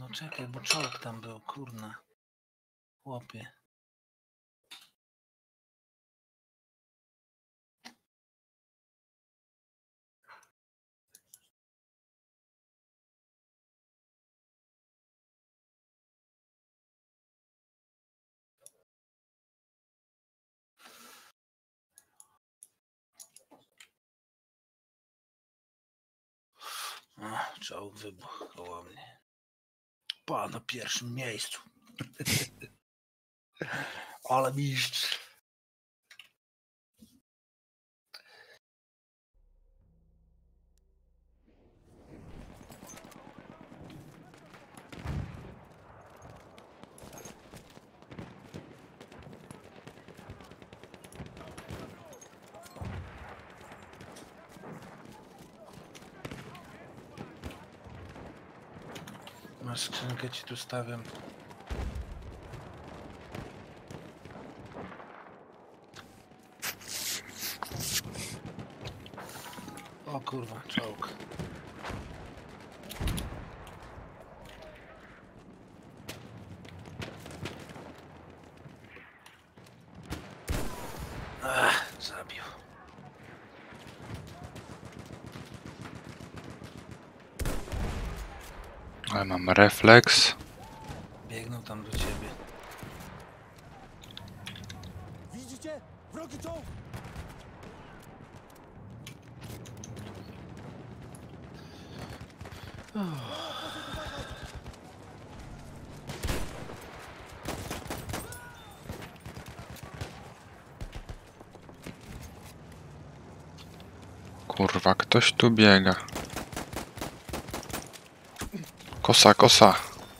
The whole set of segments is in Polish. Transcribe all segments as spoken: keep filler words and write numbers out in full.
No czekaj, bo czołg tam był, kurna. Chłopie. O, czołg wybuchł koło mnie. Pa, na pierwszym miejscu. Ale mistrz. Masz skrzynkę, ci tu stawiam. O kurwa, czołg. Ach, zabił. Ale mam refleks. Biegną tam do ciebie. Widzicie? Wrogi czołg! Kurwa, ktoś tu biega. Kosa, kosa.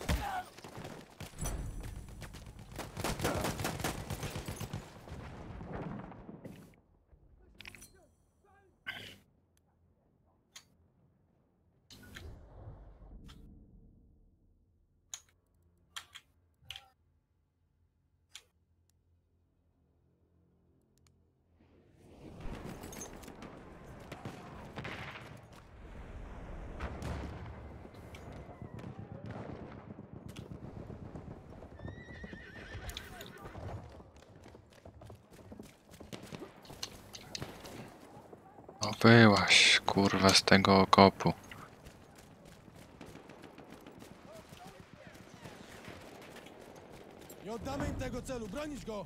O, byłaś, kurwa, z tego okopu. Nie oddamy im tego celu, bronić go!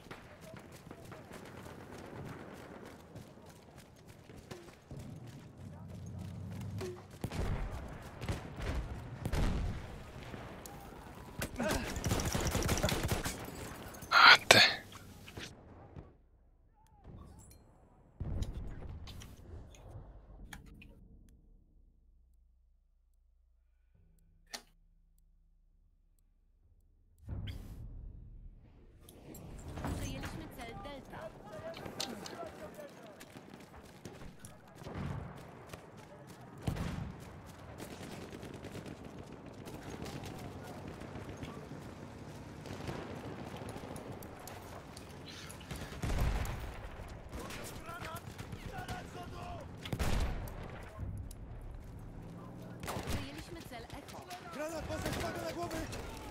A ty. Przejęliśmy cel Delta. Przejęliśmy cel Echo. Granat, postać, uwaga na głowy!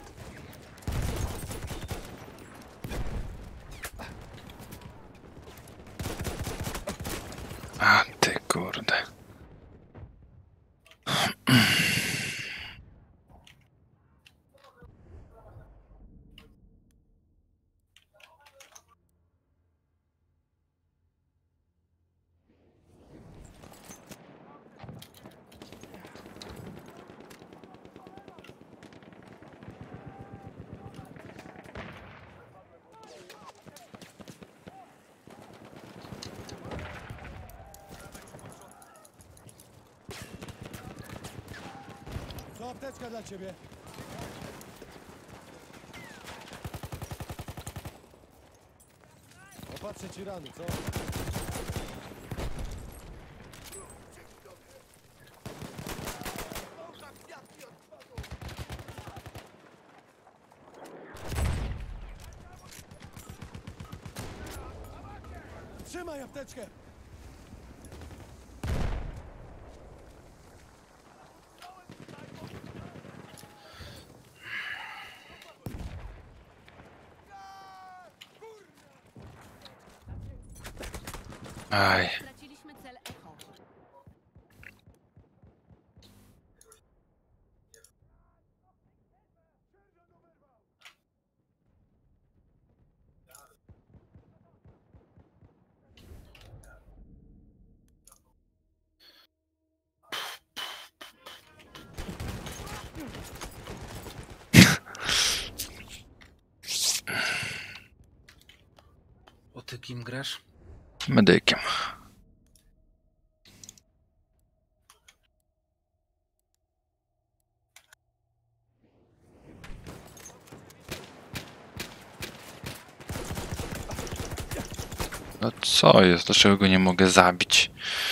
A ty, kurde. To apteczka dla ciebie. Opatrzę ci rany, co? Trzymaj apteczkę! Aj. Straciliśmy cel Echo. O ty kim grasz? Medykiem. No co jest? Dlaczego go nie mogę zabić?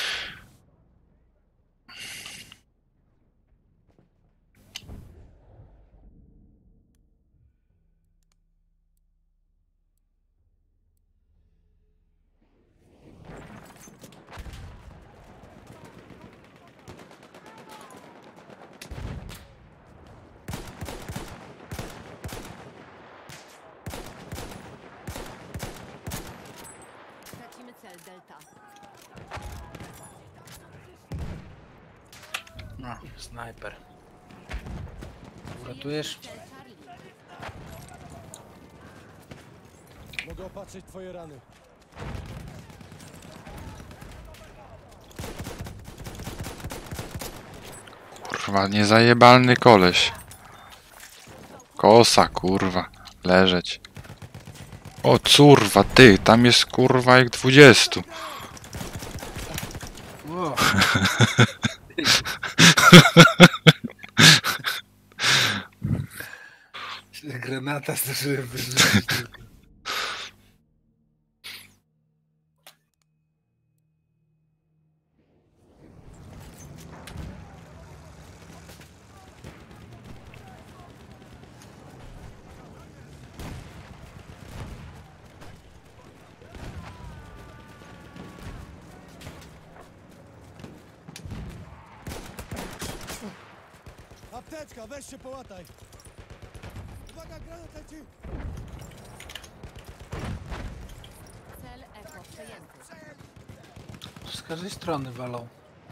Tracimy cel Delta. No, snajper. Uratujesz? Cel Charlie. Mogę opatrzyć twoje rany. Kurwa, niezajebalny koleś. Kosa, kurwa. Leżeć. O curwa, ty, tam jest kurwa jak dwudziestu. O. Granata zdążyłem wyrzucić. Apteczka, weź się połataj. Uwaga, granat leci. Cel Echo przejęty. Z każdej strony walą.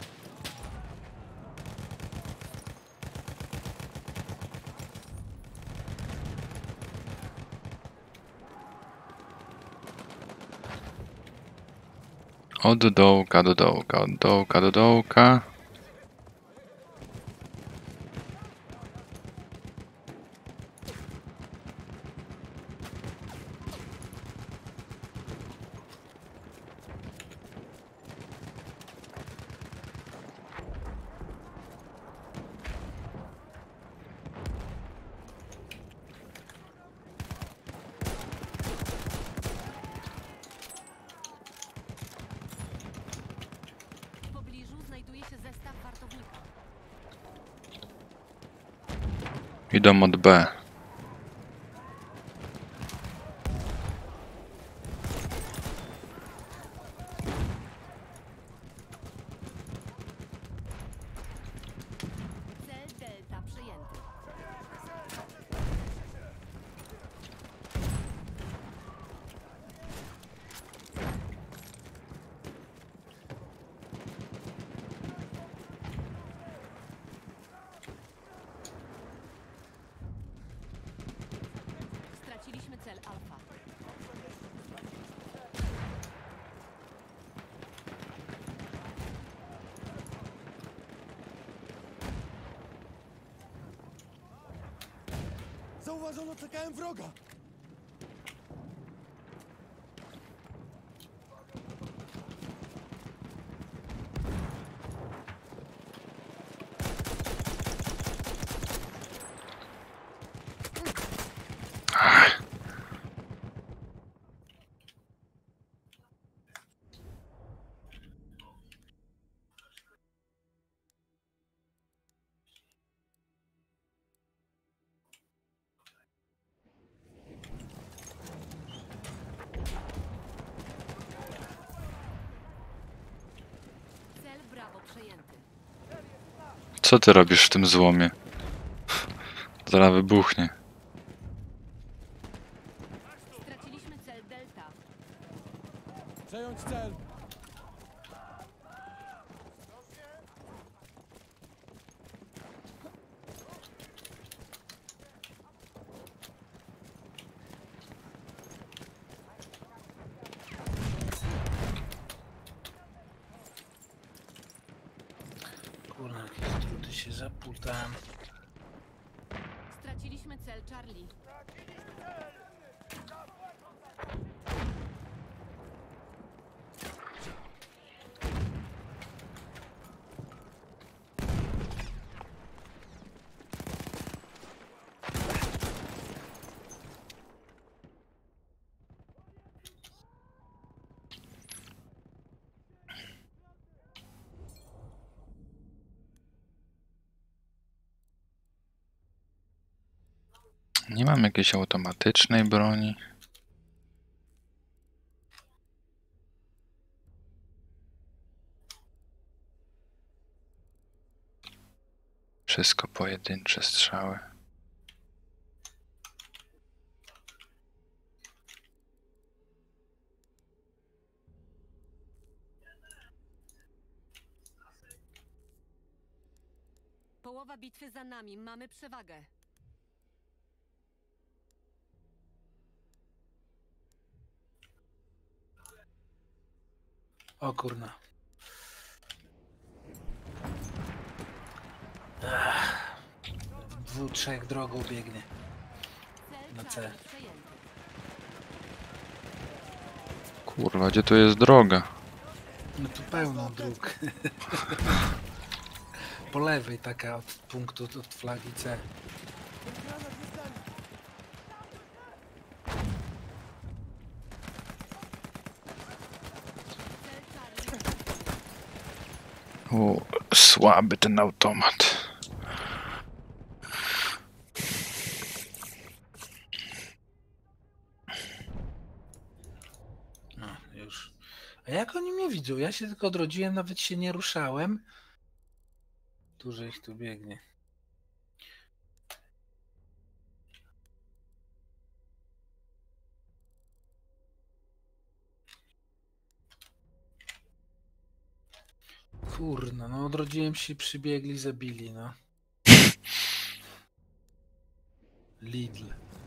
Od dołka do dołka, od dołka do dołka. W pobliżu znajduje się zestaw wartownika. Idą od B. Cel Delta przejęty. Straciliśmy cel Alfa. Zauważono C K M wroga. Cel Bravo przejęty. Co ty robisz w tym złomie? Zaraz wybuchnie. Straciliśmy cel Delta. Przejąć cel. kurna, jakieś truty się zaputałem. Straciliśmy cel Charlie. Nie mam jakiejś automatycznej broni. Wszystko pojedyncze strzały. Połowa bitwy za nami, mamy przewagę. O kurna. Ech. Dwóch, trzech drogą biegnie. Cel Na C. Charlie przejęty. Kurwa, gdzie tu jest droga? No tu pełno dróg. Po lewej taka od punktu, od flagi C. Ten granat jest dla nich. Cel Charlie. U, słaby ten automat. No, już. A jak oni mnie widzą? Ja się tylko odrodziłem, nawet się nie ruszałem. Dużo ich tu biegnie. Kurno, no odrodziłem się, przybiegli, zabili, no. Lidl.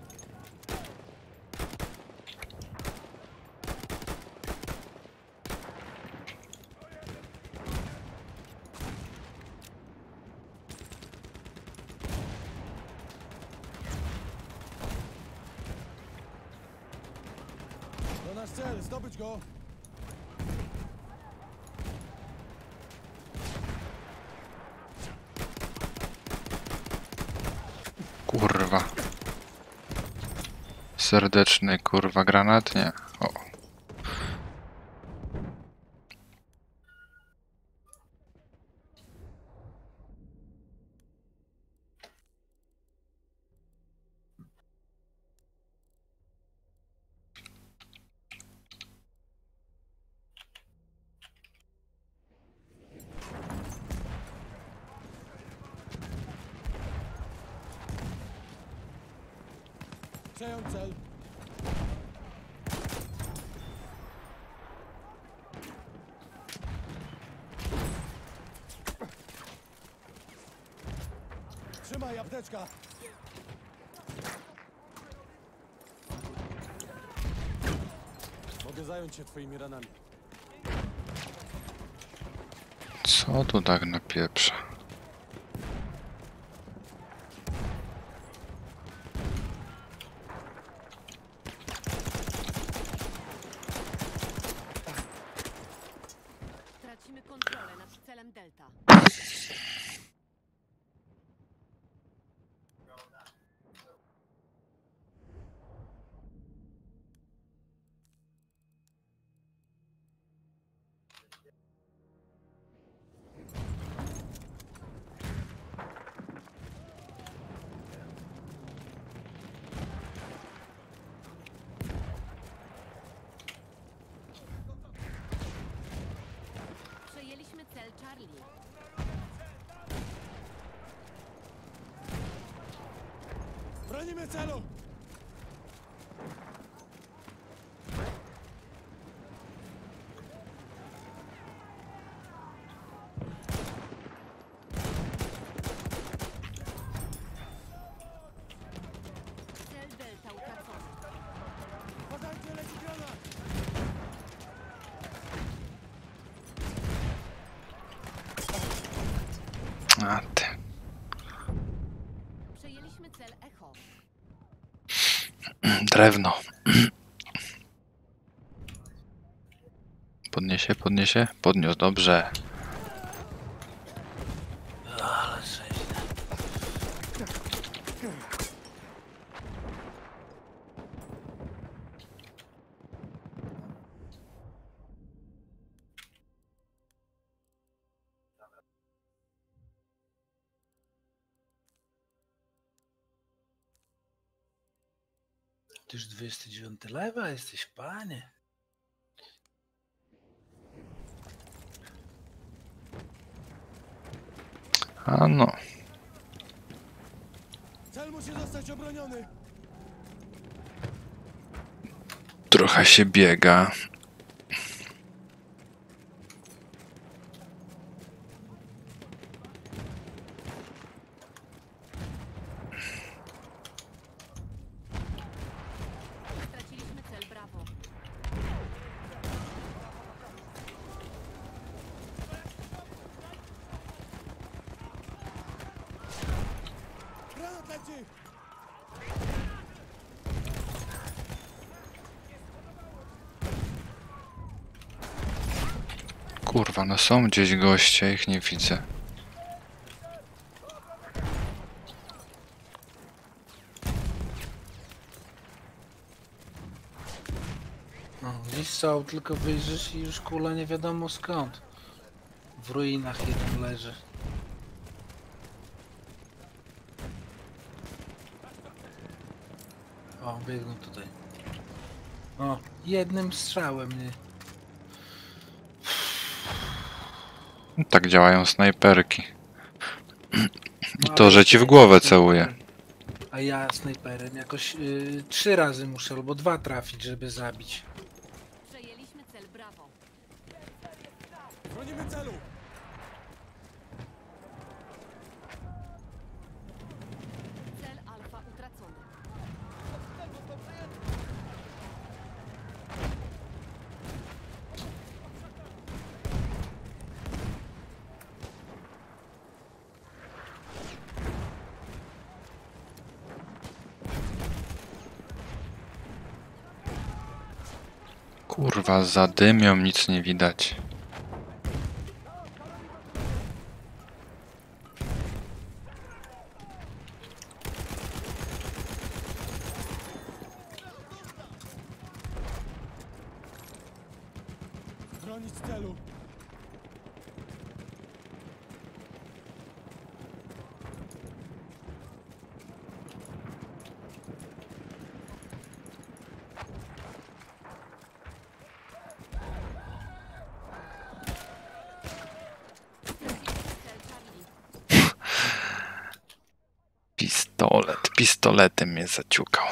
To nasz cel, zdobyć go. Kurwa. Serdeczny, kurwa, granat? Nie. O. Przejąć cel. Trzymaj, apteczka. Mogę zająć się twoimi ranami. Co tu tak napieprza? Tracimy kontrolę nad celem Delta. Przejęliśmy cel Charlie. Bronimy celu! Cel Delta utracony. Uważajcie, leci granat! A ty. Przejęliśmy cel Echo. Drewno. Podniesie, podniesie? Podniósł, dobrze. Ale rzeźne. Ty już dwudziesty dziewiąty lewa jesteś, panie. A no. Cel musi zostać obroniony. Trochę się biega. Straciliśmy cel Bravo. Granat leci! Kurwa, no są gdzieś goście, ich nie widzę. No, gdzieś są, tylko wyjrzysz i już kula nie wiadomo skąd. W ruinach jeden leży. O, biegną tutaj. O, jednym strzałem nie. Tak działają snajperki. I No, to, ale że ci w głowę celuje. A ja snajperem jakoś yy, trzy razy muszę albo dwa trafić, żeby zabić. Przejęliśmy cel Bravo. Bronimy celu! Cel Alfa utracony. Kurwa, zadymią, nic nie widać. Bronić celu! Straciliśmy cel Charlie. Pistolet, pistoletem mnie zaciukał.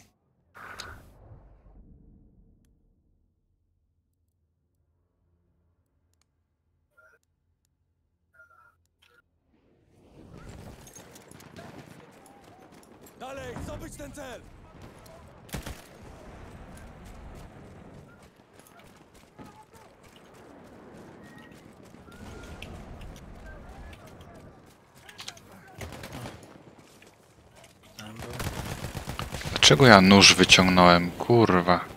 Dalej, zdobyć ten cel! Tam był. Dlaczego ja nóż wyciągnąłem? Kurwa.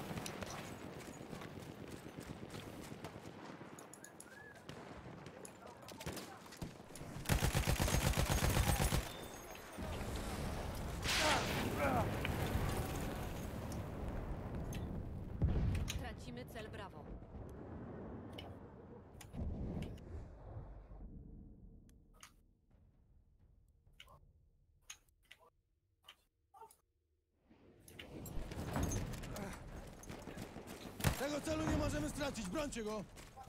Tracimy cel Bravo. Tego celu nie możemy stracić, brońcie go!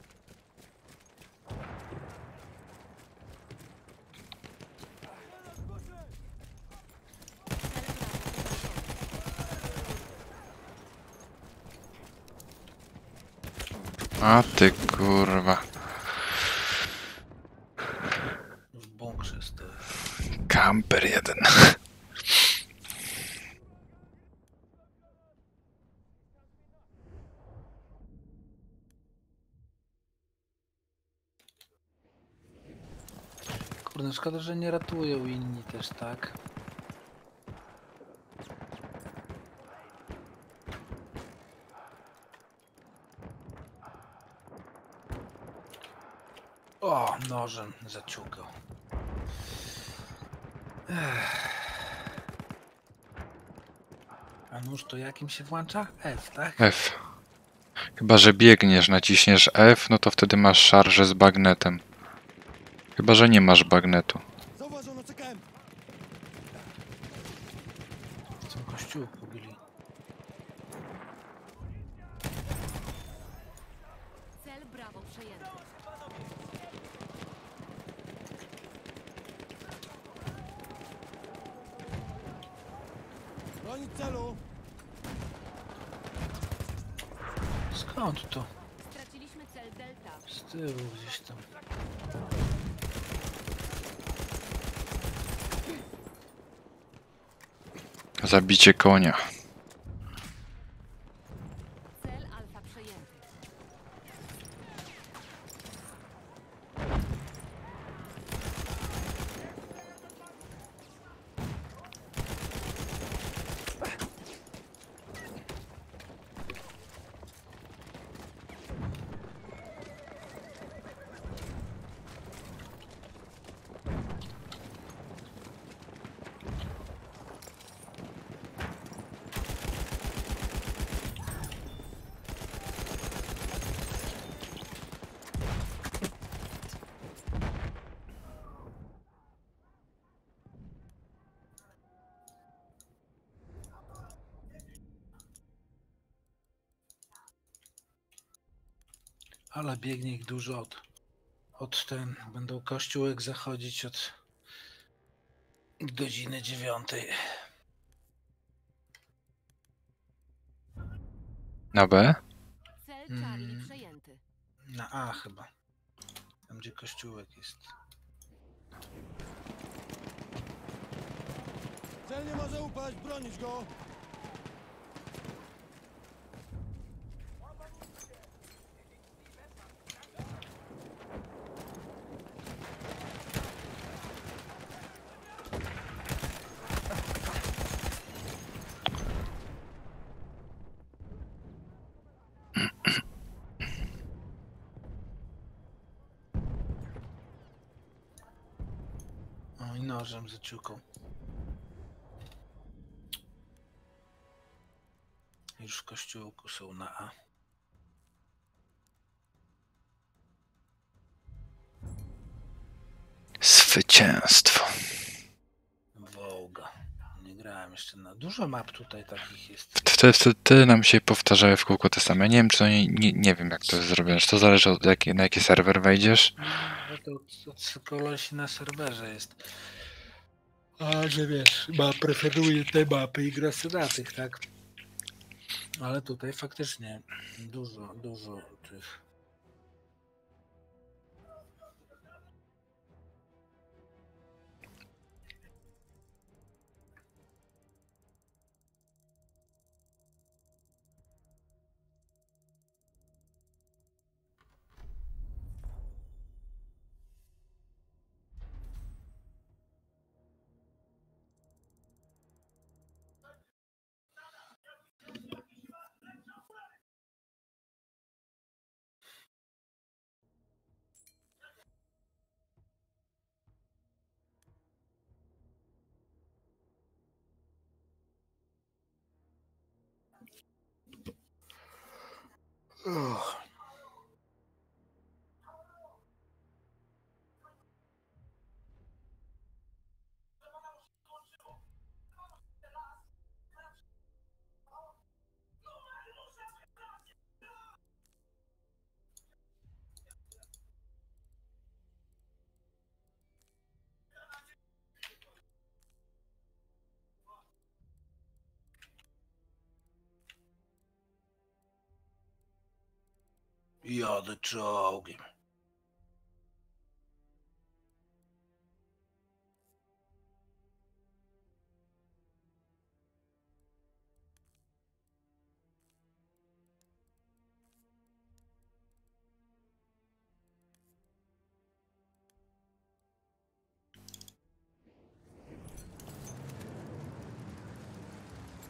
Cel Bravo utracony. A ty kurwa. W bunkrze stoi. Kamper jeden. Kurde, szkoda, że nie ratują inni też, tak? O, nożem zaciukał. Ech. A nóż to jakim się włącza? F, tak? F. Chyba, że biegniesz, naciśniesz F, no to wtedy masz szarżę z bagnetem. Chyba, że nie masz bagnetu. Zauważono C K M. Co kościół pobili. Cel Brawo przejęty. Bronić celu. Skąd to? Straciliśmy cel Delta. Z tyłu gdzieś tam. Zabicie konia. Cel Alfa przejęty. Ale biegnie ich dużo od, od ten. Będą kościółek zachodzić od godziny dziewiątej. Na B? Cel Mm. Charlie przejęty. Na A chyba. Tam gdzie kościółek jest. Cel nie może upaść, bronić go. O, i nożem zaciukał. Już w kościółku są na A. Zwycięstwo. Wołga. Nie grałem jeszcze na... Dużo map tutaj takich jest. Wtedy, wtedy, wtedy nam się powtarzały w kółko te same. Nie wiem, czy oni, nie, nie wiem, jak to jest zrobione. Czy to zależy od jaki, na jaki serwer wejdziesz. No to od, od kolesi na serwerze jest. A, że wiesz, ma preferuje te mapy i gra sobie na tych, tak? Ale tutaj faktycznie dużo, dużo tych... Uch. Jadę czołgiem.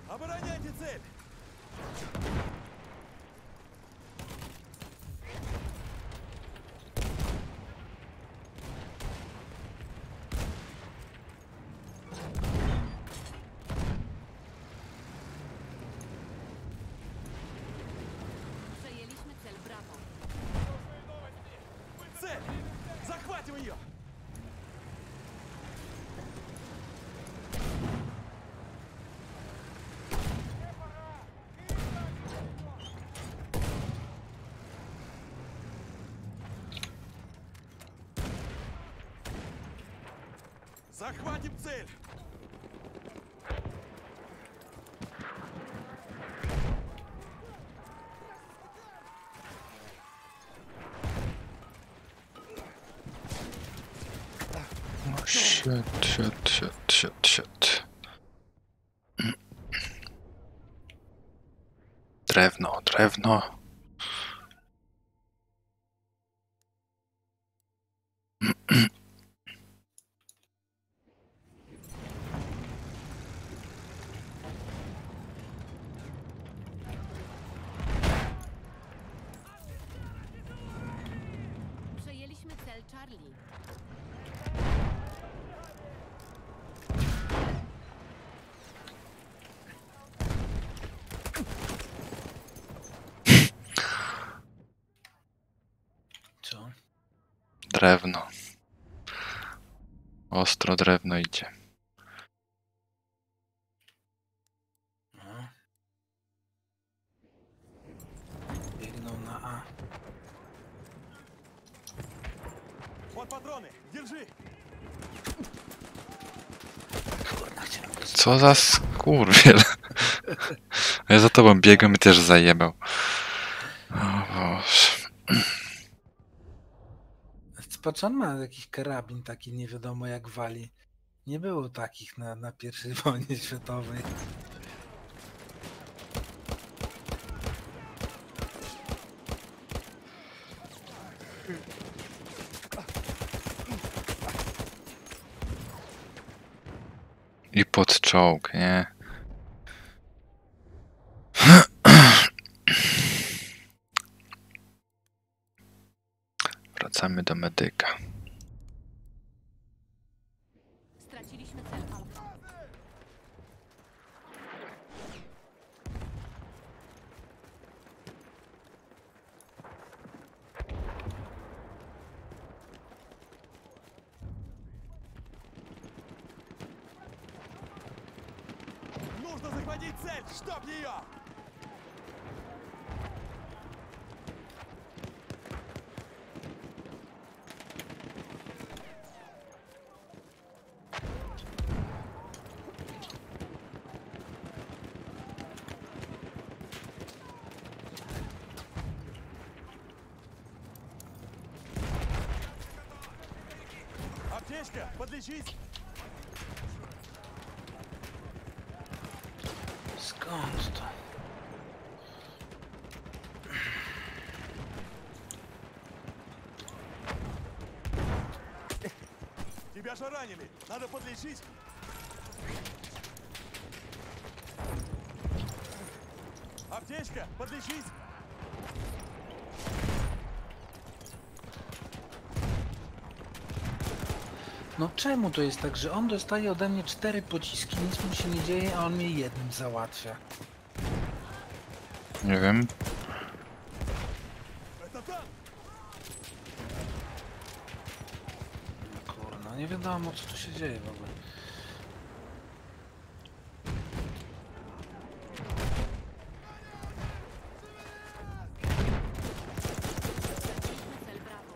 Обороняйте цель! Przejęliśmy cel Brawo. Цель! Захватим ее! Захватим цель! O, shit, shit, shit, shit, shit. Drewno, drewno. Przejęliśmy cel Charlie. Co? Drewno. Ostro drewno idzie. No. Biegną na A. Вот патроны! Держи! Kurna, chciałem go Co za skurwiel. Ja za tobą biegam i też zajebał. O Boże. Po co on ma jakiś karabin taki nie wiadomo jak wali? Nie było takich na, na pierwszej wojnie światowej. I pod czołg, nie? Wracamy do medyka. Straciliśmy cel Alfa. Нужно захватить цель! Чтоб ее! Аптечка, подлечись! Skąd to? Тебя же ранили! Надо подлечить! Аптечка, подлечись! No czemu to jest tak, że on dostaje ode mnie cztery pociski, nic mu się nie dzieje, a on mnie jednym załatwia? Nie wiem. Это танк! Kurna, nie wiadomo co tu się dzieje w ogóle. Straciliśmy cel Brawo.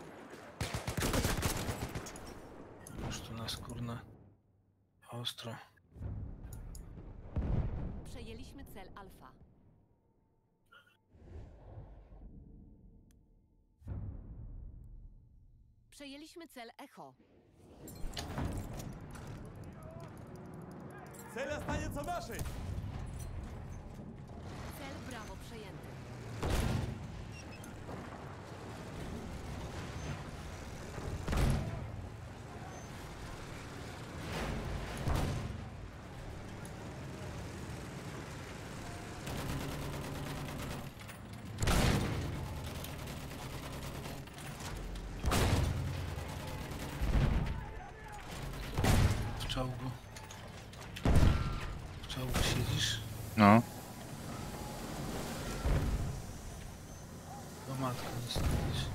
Już tu nas kurna ostro. Przejęliśmy cel Alfa. Przejęliśmy cel Echo. Цель останется нашей! Cel Brawo przejęty. czołgu. W czołgu siedzisz? No. O matko, nie stoisz.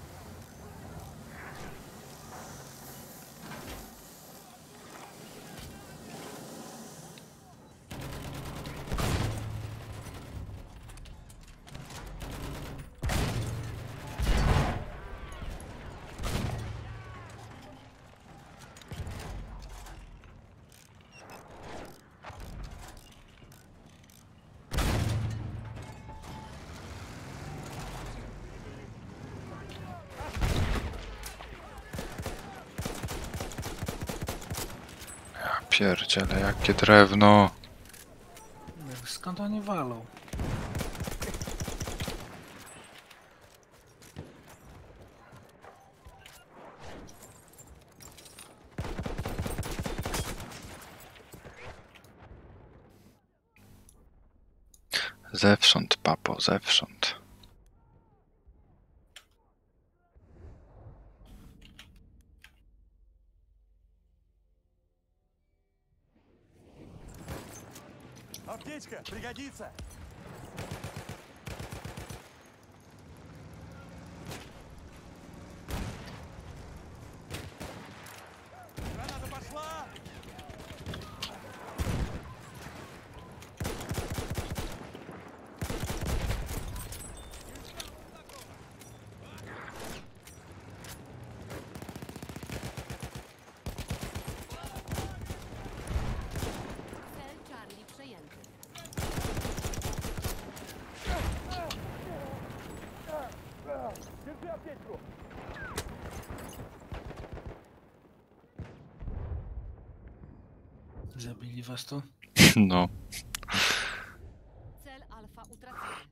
Ja pierdzielę, jakie drewno. Skąd oni walą? Zewsząd, papo, zewsząd. Аптечка пригодится. Граната пошла. Cel Charlie przejęty. Держи аптечку. Zabili was tu? No. Cel Alfa utracony.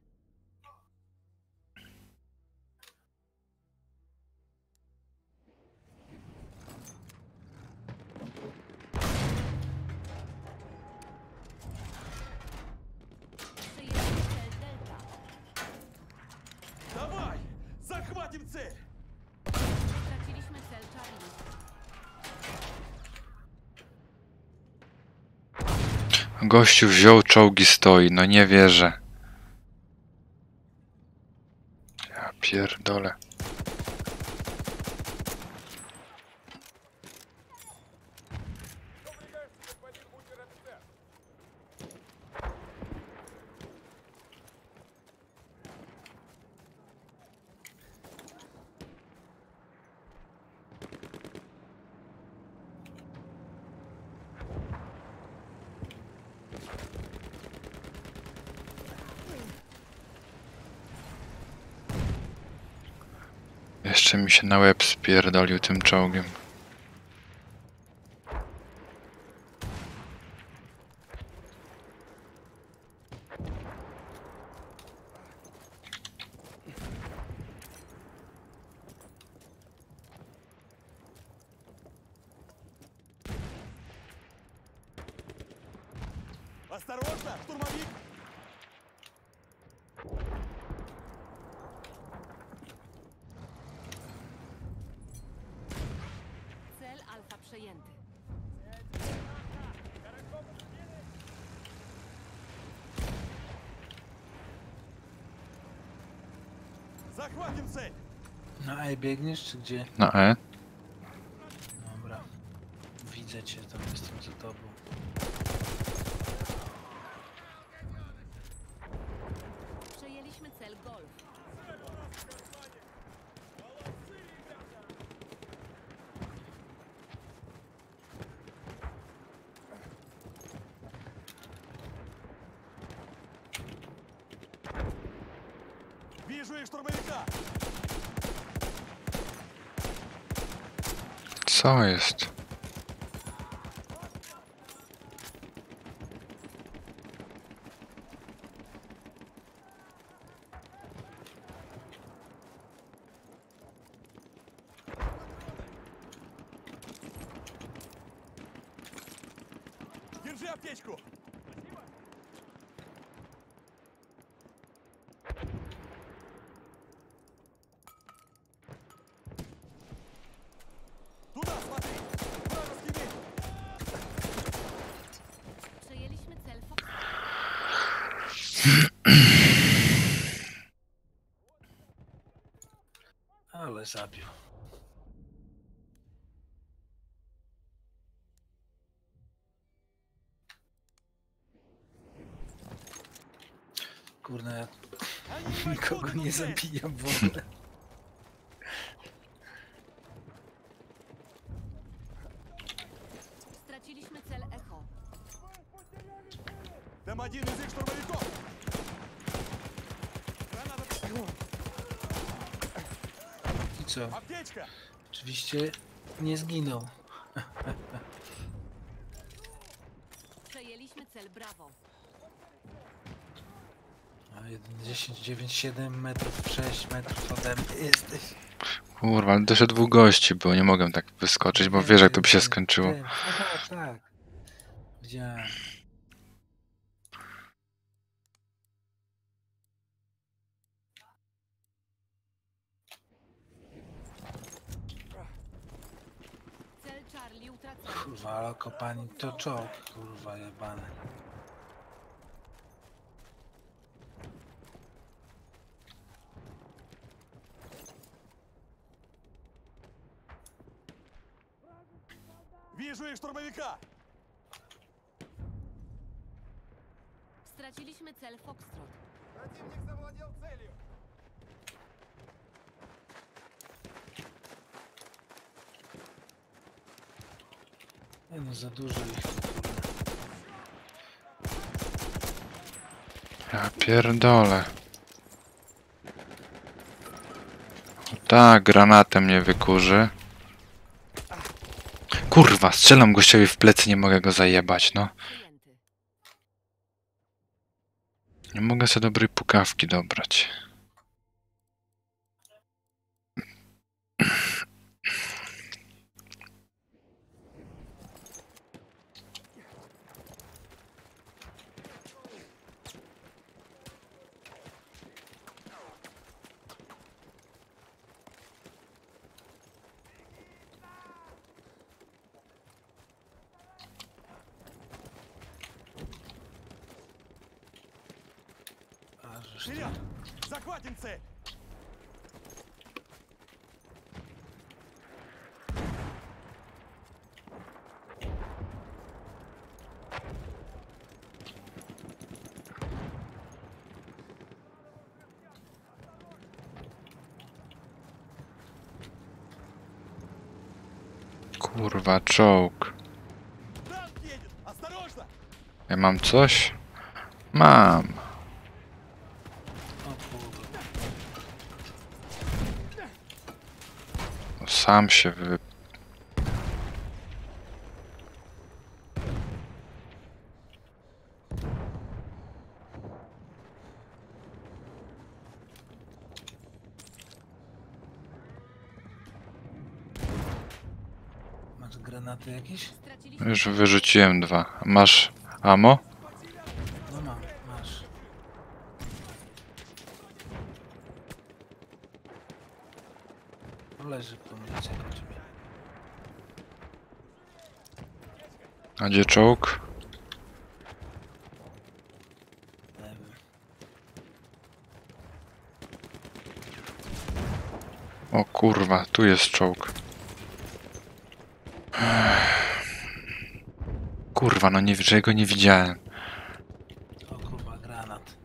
Przejęty cel Delta. Давай, захватим цель. Straciliśmy cel Charlie. Gościu wziął czołgi, stoi, no nie wierzę. Ja pierdolę. Jeszcze mi się na łeb spierdolił tym czołgiem. Осторожно, штурмовик. Cel Alfa przejęty. Захватим цель. Na E biegniesz, czy gdzie? Na E? Dobra. Widzę cię, tam jestem za tobą. Przejęliśmy cel Golf. Вижу их штурмовика. Co jest? Держи аптечку. Туда смотри. Вражеский меч. zabił. Kurde, ja Они nikogo войдут nie в цель. zabijam w ogóle. Straciliśmy cel Echo. Там один из их штурмовиков. Граната. I co? Аптечка. Oczywiście nie zginął. Przejęliśmy cel Bravo. A jeden, dziesięć, dziewięć, siedem metrów, sześć metrów ode mnie jesteś. Kurwa, ale to jeszcze dwóch gości było, nie mogłem tak wyskoczyć, bo Wiem, wiesz jak to wiem, by się wiem, skończyło. wiem. Aha, tak. Widziałem. Cel Charlie utracony. Kurwa, ale kopani to czołg, kurwa jebane. Вижу их штурмовика. Straciliśmy cel Foxtrot. Противник завладел целью. Nie no, za dużo ich, kurwa. Ja pierdolę. O tak, granatem mnie wykurzy. Kurwa, strzelam gościowi w plecy, nie mogę go zajebać, no. Przyjęty. Nie mogę sobie dobrej pukawki dobrać. A, żeż Вперед. Захватим цель. Kurwa, czołg. Танк едет. Осторожно. Ja mam coś? Mam. O kurwa. No, sam się wy... Masz granaty jakieś? Straciliśmy Już wyrzuciłem dwa. Masz ammo? No mam, masz. No leży amunicja do ciebie. A gdzie czołg? Lewy. O kurwa, tu jest czołg. Kurwa, no nie, że go nie widziałem. O kurwa, granat.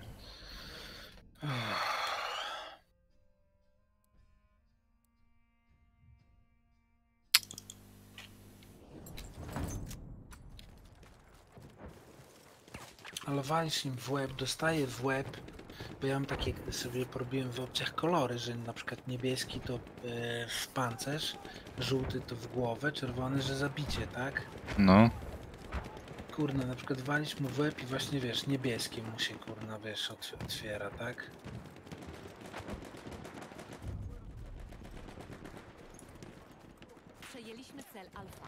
Ale walisz im w łeb, dostaję w łeb, bo ja mam takie, sobie porobiłem w opcjach kolory, że na przykład niebieski to e, w pancerz, żółty to w głowę, czerwony, że zabicie, tak? No. Kurna, na przykład walisz mu w łeb i właśnie wiesz, niebieskie mu się kurna, wiesz, otw otwiera, tak? Przejęliśmy cel Alfa.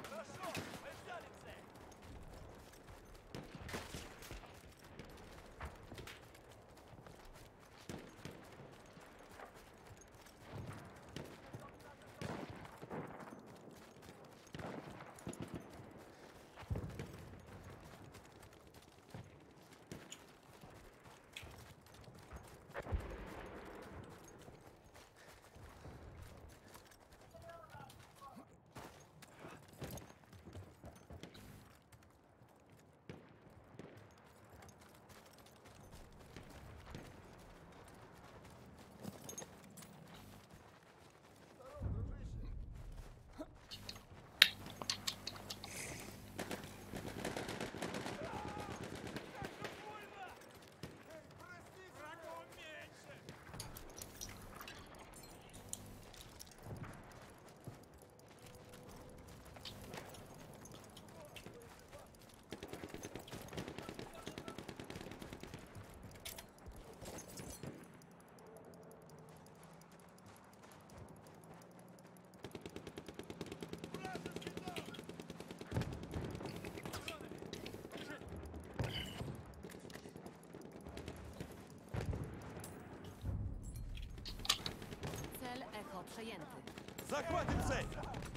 Захватим цель!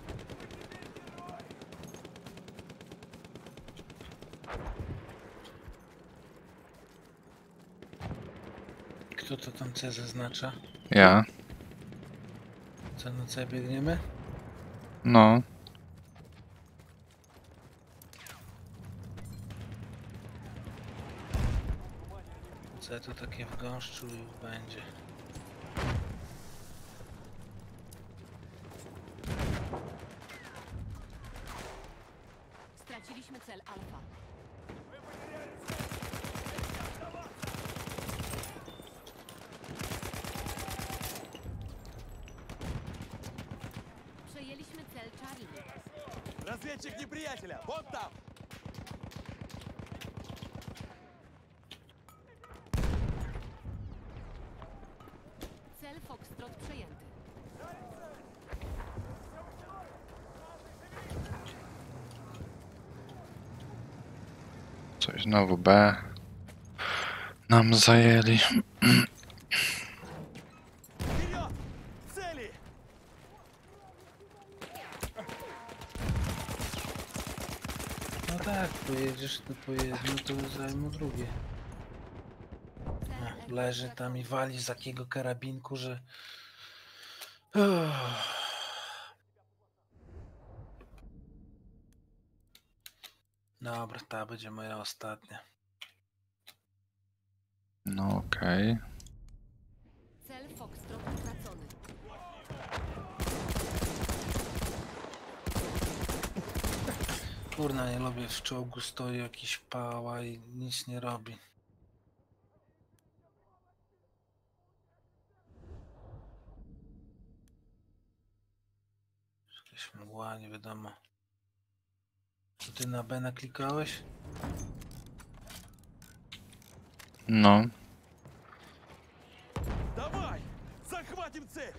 Kto to tam C zaznacza? Ja. Co na C biegniemy? No. C to takie w gąszczu i będzie. Straciliśmy cel Alfa. Przejęliśmy cel Charlie. Разведчик неприятеля! Вот там! Cel Foxtrot przejęty. Coś znowu B. Nam zajęli. Вперед! Цели! No tak, pojedziesz, to po jedno, to zajmą drugie. Cel Ach, Echo leży tam i stracony. wali z takiego karabinku, że... Uff. Dobra, ta będzie moja ostatnia. No okej. Cel Foxtrot stracony. Kurna, nie lubię, w czołgu stoi jakiś pała i nic nie robi. Jakaś mgła, nie wiadomo. Czy ty na B naklikałeś? No. Давай! Захватим цель!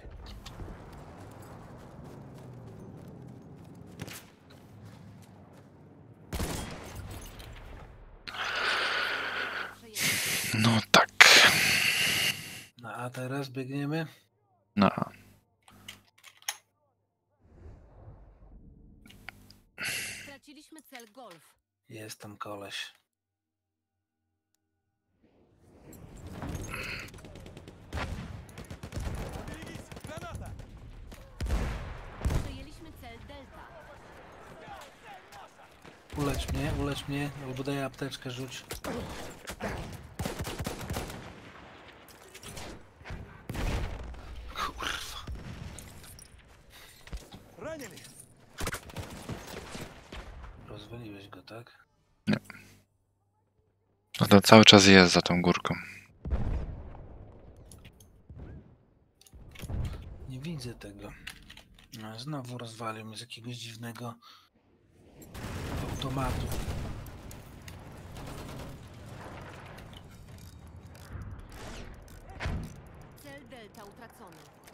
Przejęty. No tak. Na A teraz biegniemy? No. Straciliśmy cel Golf. Jest tam koleś. Берегись! Граната! Przejęliśmy cel Delta. Ulecz mnie, ulecz mnie, albo daj apteczkę, rzuć. Kurwa. Раненый! Rozwaliłeś go, tak? No to cały czas jest za tą górką. Nie widzę tego. No, znowu rozwalił mnie z jakiegoś dziwnego automatu. Cel Delta utracony.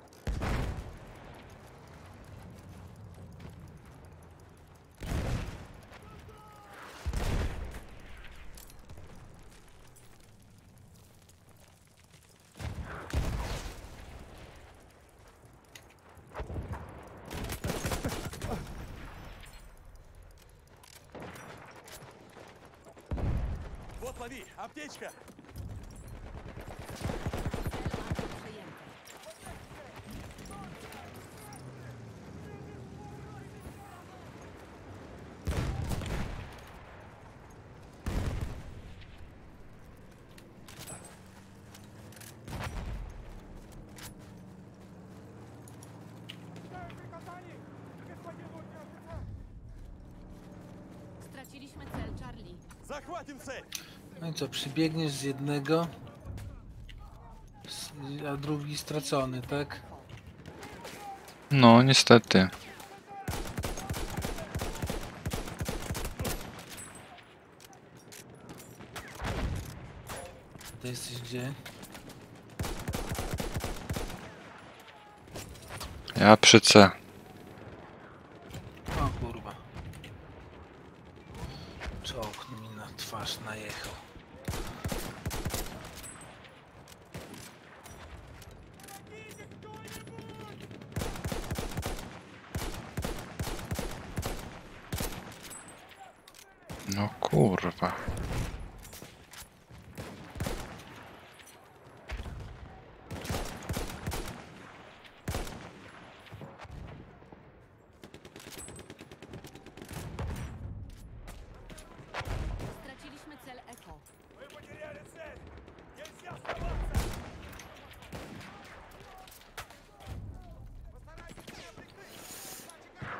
Вот лови! Аптечка! Cel Alfa przejęty. Straciliśmy cel Charlie. Захватим цель! No i co, przybiegniesz z jednego, s- a drugi stracony, tak? No niestety. A ty jesteś gdzie? Ja przy C. O kurwa. Czołg mi na twarz najechał. No kurwa. Straciliśmy cel Echo. Мы потеряли цель! Нельзя сдаваться! Постарайтесь меня прикрыть!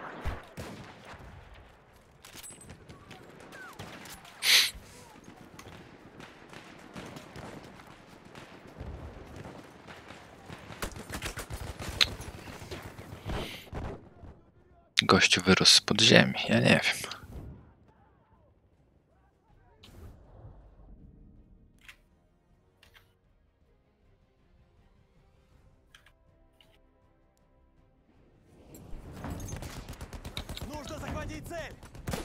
Gościu wyrósł z podziemi, ja nie wiem. Нужно захватить цель!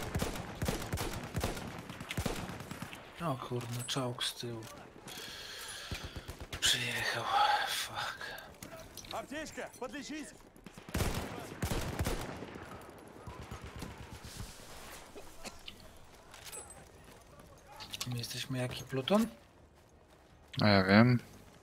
O kurno, czołg z tyłu. Przyjechał. Fuck. Аптечка, подлечись! My jesteśmy jaki pluton? No ja wiem.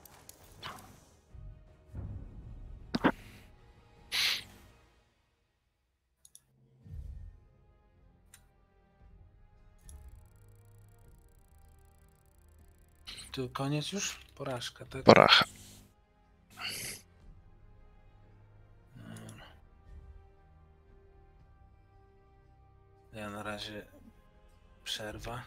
Tu koniec już? Porażka, tak? Poracha. Ja na razie przerwa.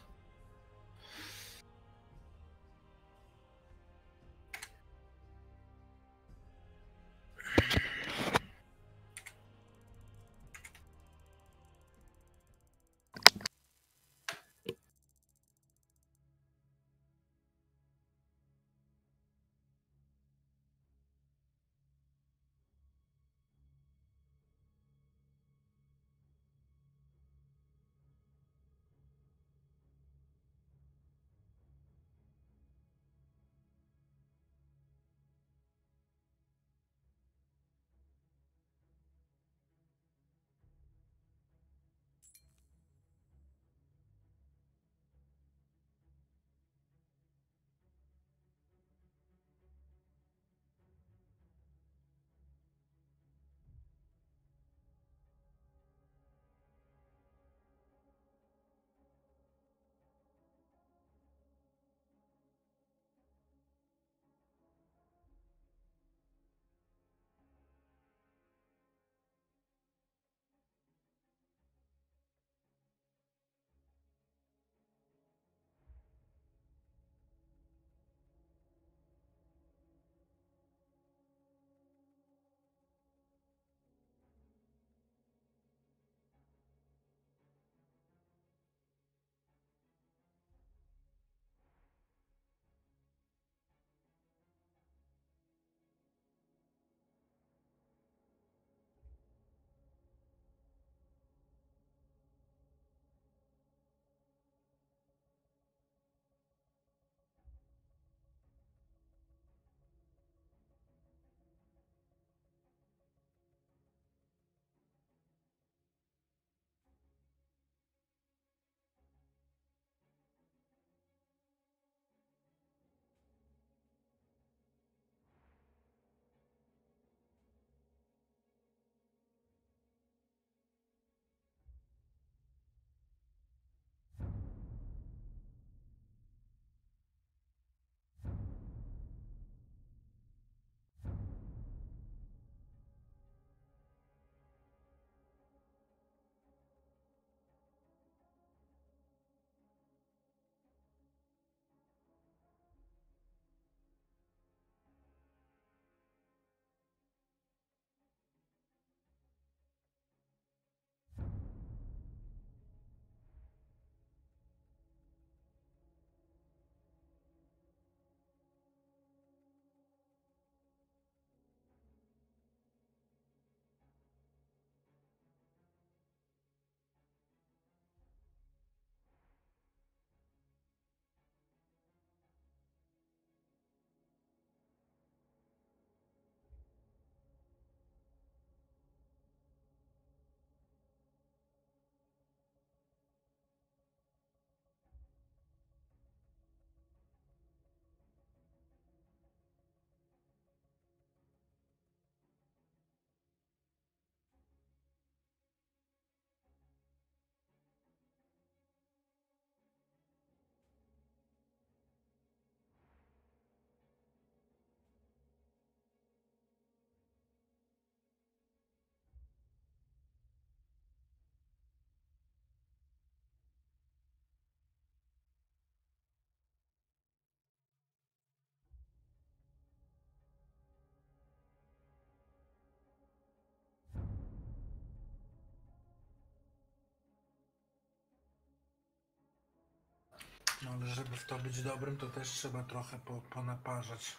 No ale żeby w to być dobrym, to też trzeba trochę po, ponaparzać.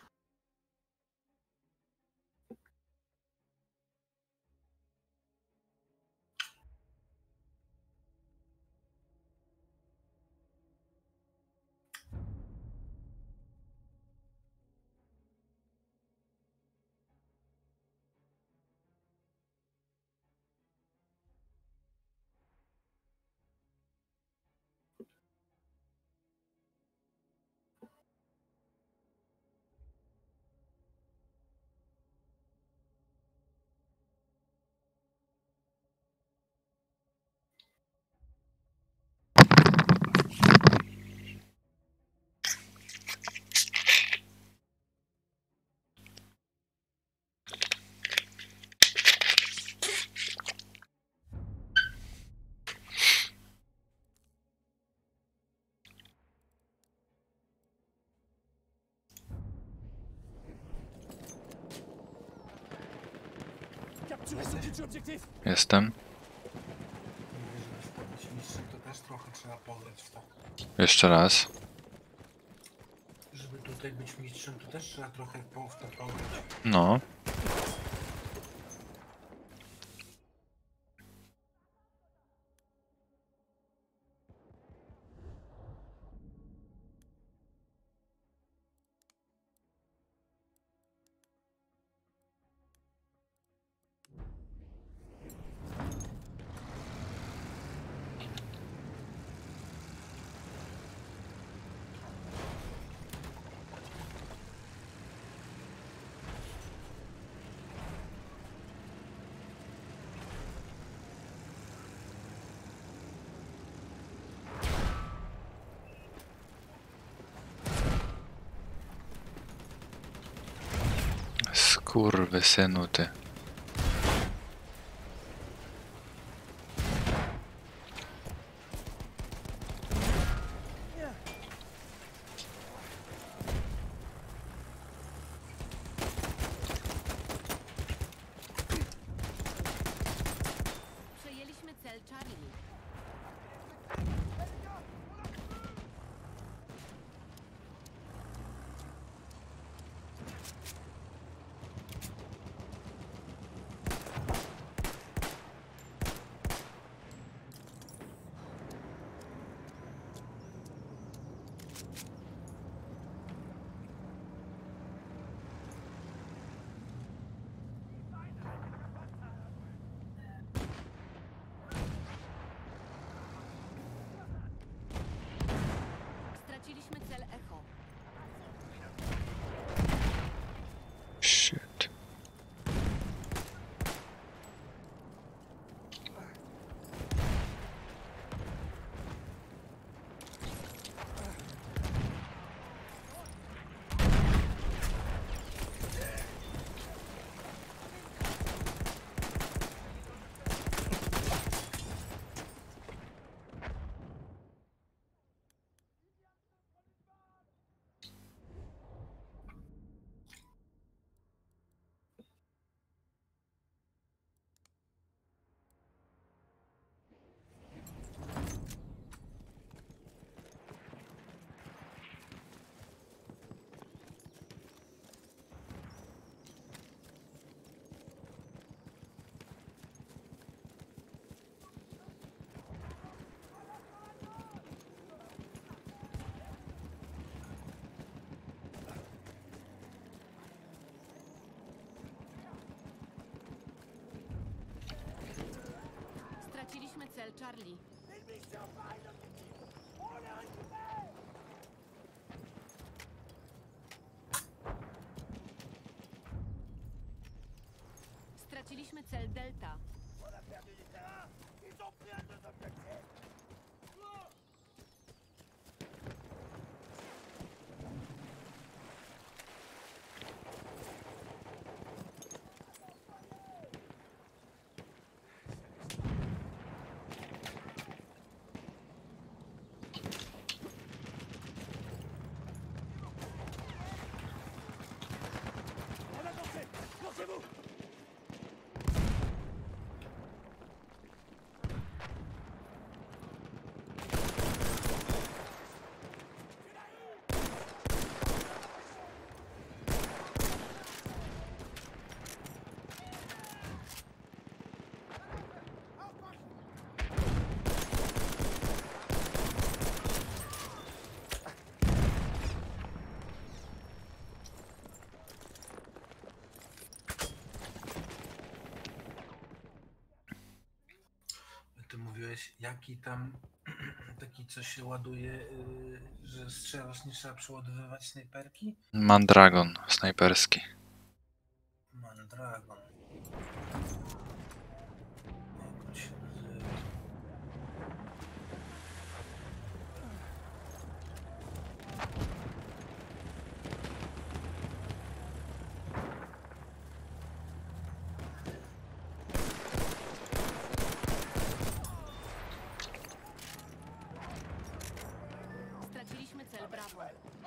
Capturez ce petit objectif. Jestem. Mówię, żeby w to być mistrzem, to też trochę trzeba pograć w to. Jeszcze raz. Żeby tutaj być mistrzem, to też trzeba trochę po- w to pograć. No. Skurwysynu ty. Przejęliśmy cel Charlie. Straciliśmy cel Echo. Shit. Straciliśmy cel Charlie. L'ennemi s'empare de l'objectif. On le récupère. Straciliśmy cel Delta. On a perdu du terrain. Ils ont pris un de nos objectifs. On a avancé. Lancez-vous. ty mówiłeś, jaki tam taki co się ładuje, yy, że strzelasz, nie trzeba przeładowywać snajperki? Mandragon snajperski. Mandragon. Jak on się nazywa? Straciliśmy cel, brawo.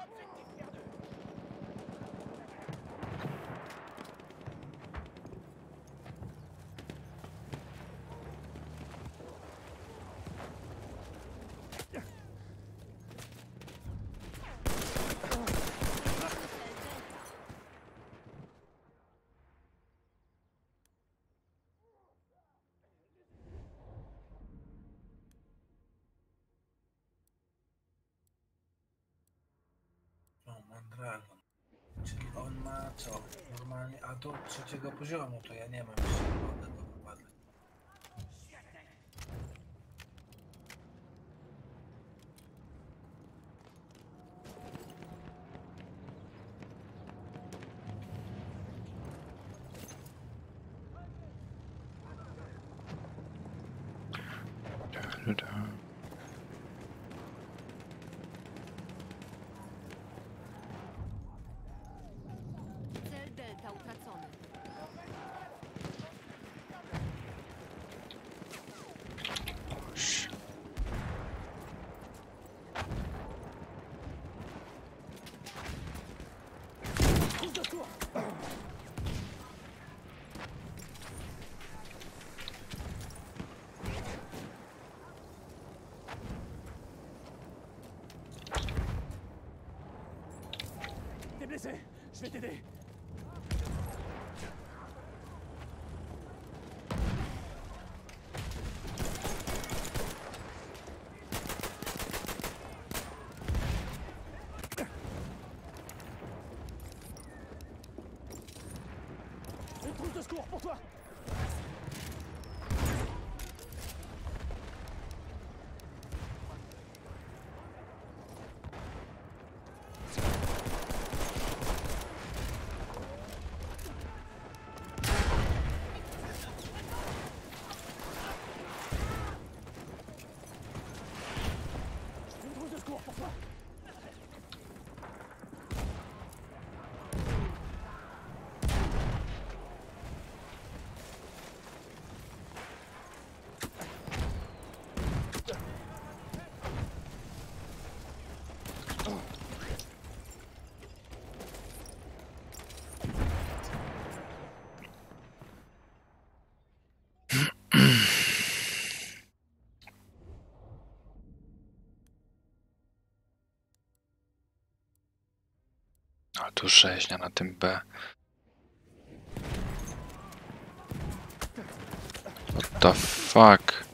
No, Mandragon. Czyli on ma co? Normalnie, a do trzeciego poziomu to ja nie mam jeszcze żadnego wypadku. Cel Delta utracony. T'es blessé. Je vais t'aider. Une trousse de secours pour toi. Une trousse de secours pour toi. A tu rzeźnia na tym B. What the fuck?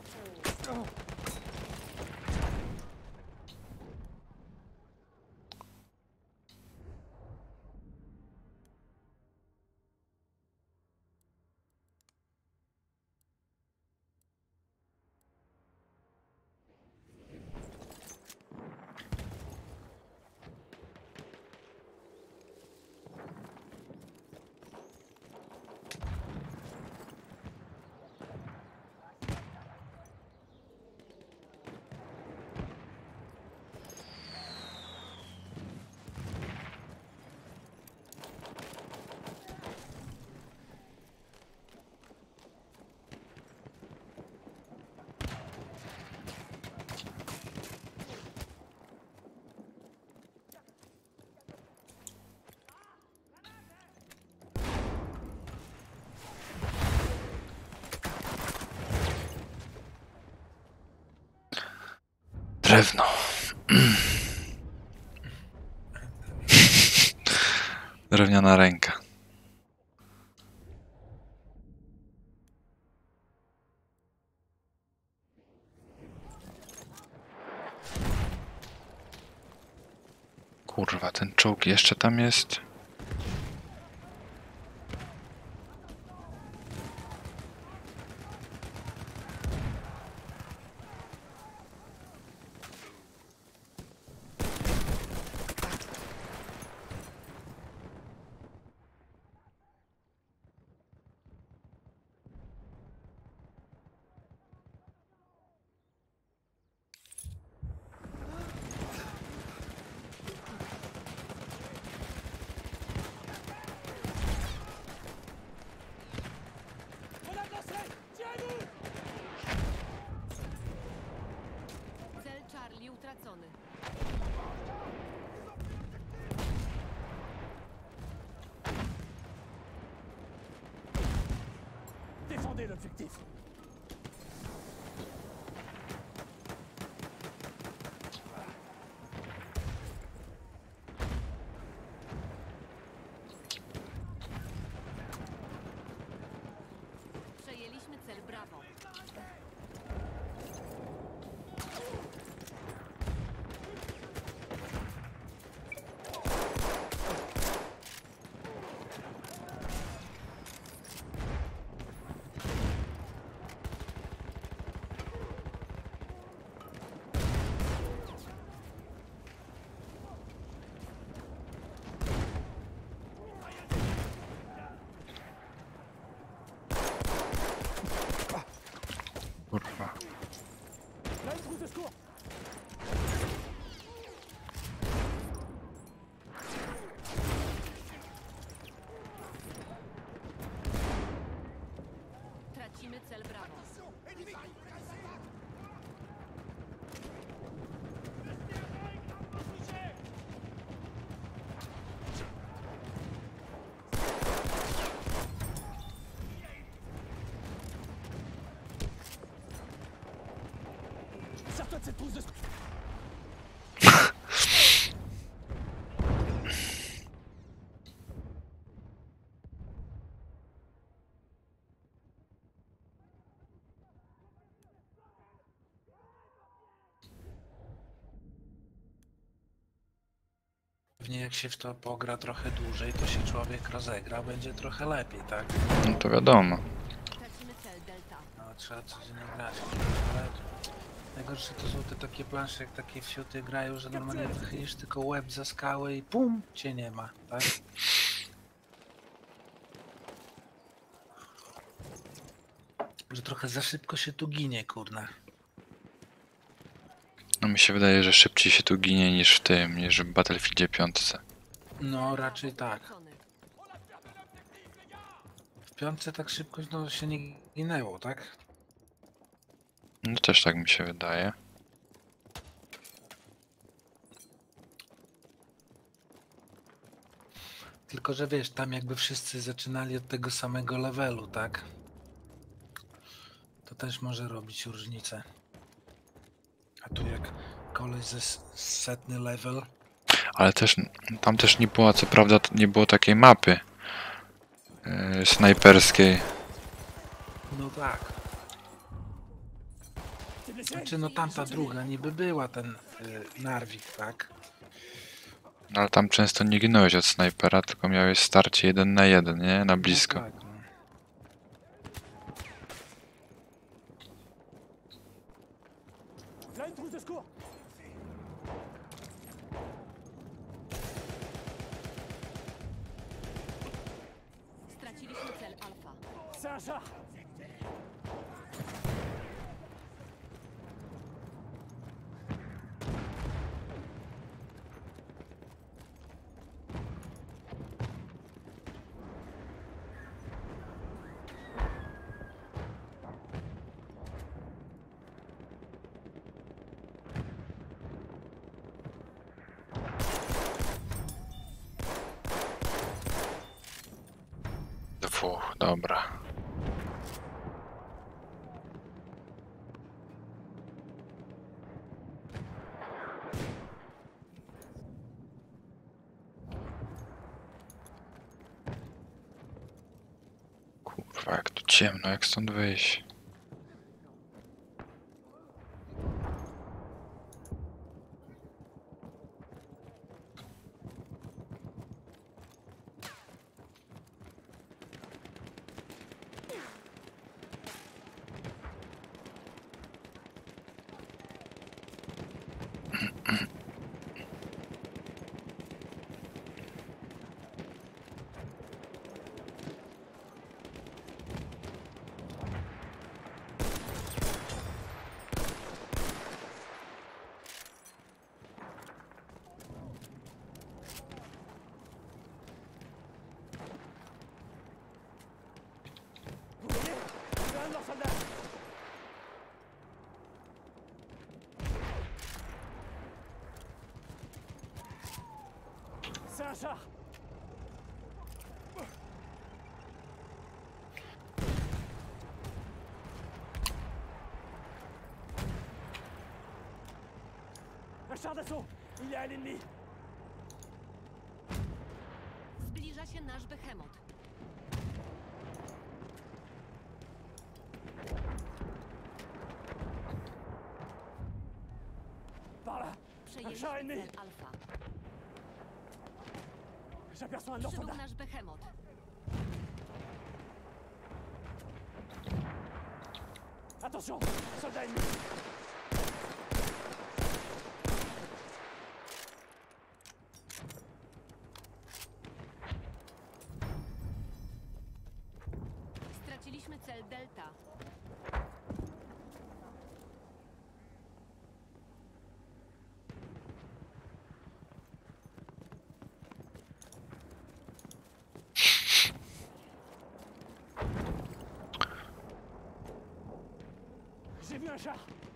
Drewno. Drewniana ręka. Kurwa, ten czołg jeszcze tam jest. stracony. Défendez l'objectif. Przejęliśmy cel Bravo. Kurwa. Là, une trousse de secours. Tracimy cel Bravo. Sers-toi de cette trousse de secours. Pewnie jak się w to pogra trochę dłużej, to się człowiek rozegra, będzie trochę lepiej, tak? No to wiadomo. Tracimy cel Delta. No, trzeba codziennie grać. Ale najgorsze to są te takie plansze, jak takie wsiuty grają, że normalnie wychylisz tylko łeb za skałę i pum, cię nie ma, tak? Że trochę za szybko się tu ginie, kurna. No mi się wydaje, że szybciej się tu ginie niż w tym, niż w Battlefieldzie piątce. No, raczej tak. Stracony. W piątce tak szybko no, się nie ginęło, tak? No też tak mi się wydaje. Tylko, że wiesz, tam jakby wszyscy zaczynali od tego samego levelu, tak? To też może robić różnicę. A tu jak koleś ze s- setny level, Ale też tam też nie było, co prawda t- nie było takiej mapy yy, snajperskiej. no tak. T'es blessé? Znaczy no tamta druga niby była ten y, Narvik, tak? No, ale tam często nie ginąłeś od snajpera, tylko miałeś starcie jeden na jeden, nie? Na blisko. No tak, no. Là, une trousse de secours. Straciliśmy cel Alfa. C'est un char. Dwóch, dobra. Kurwa, jak tu ciemno, jak stąd wyjść? Vous voyez? C'est un de leurs soldats. un char. Un char d'assaut. Il est à l'ennemi. Zbliża się nasz Behemoth. Par là. Przejęliśmy Char ennemi. cel Alfa. J'aperçois un de leurs Przybył soldats. nasz Behemoth. Attention, soldat ennemi. Straciliśmy cel Delta. J'ai vu un char.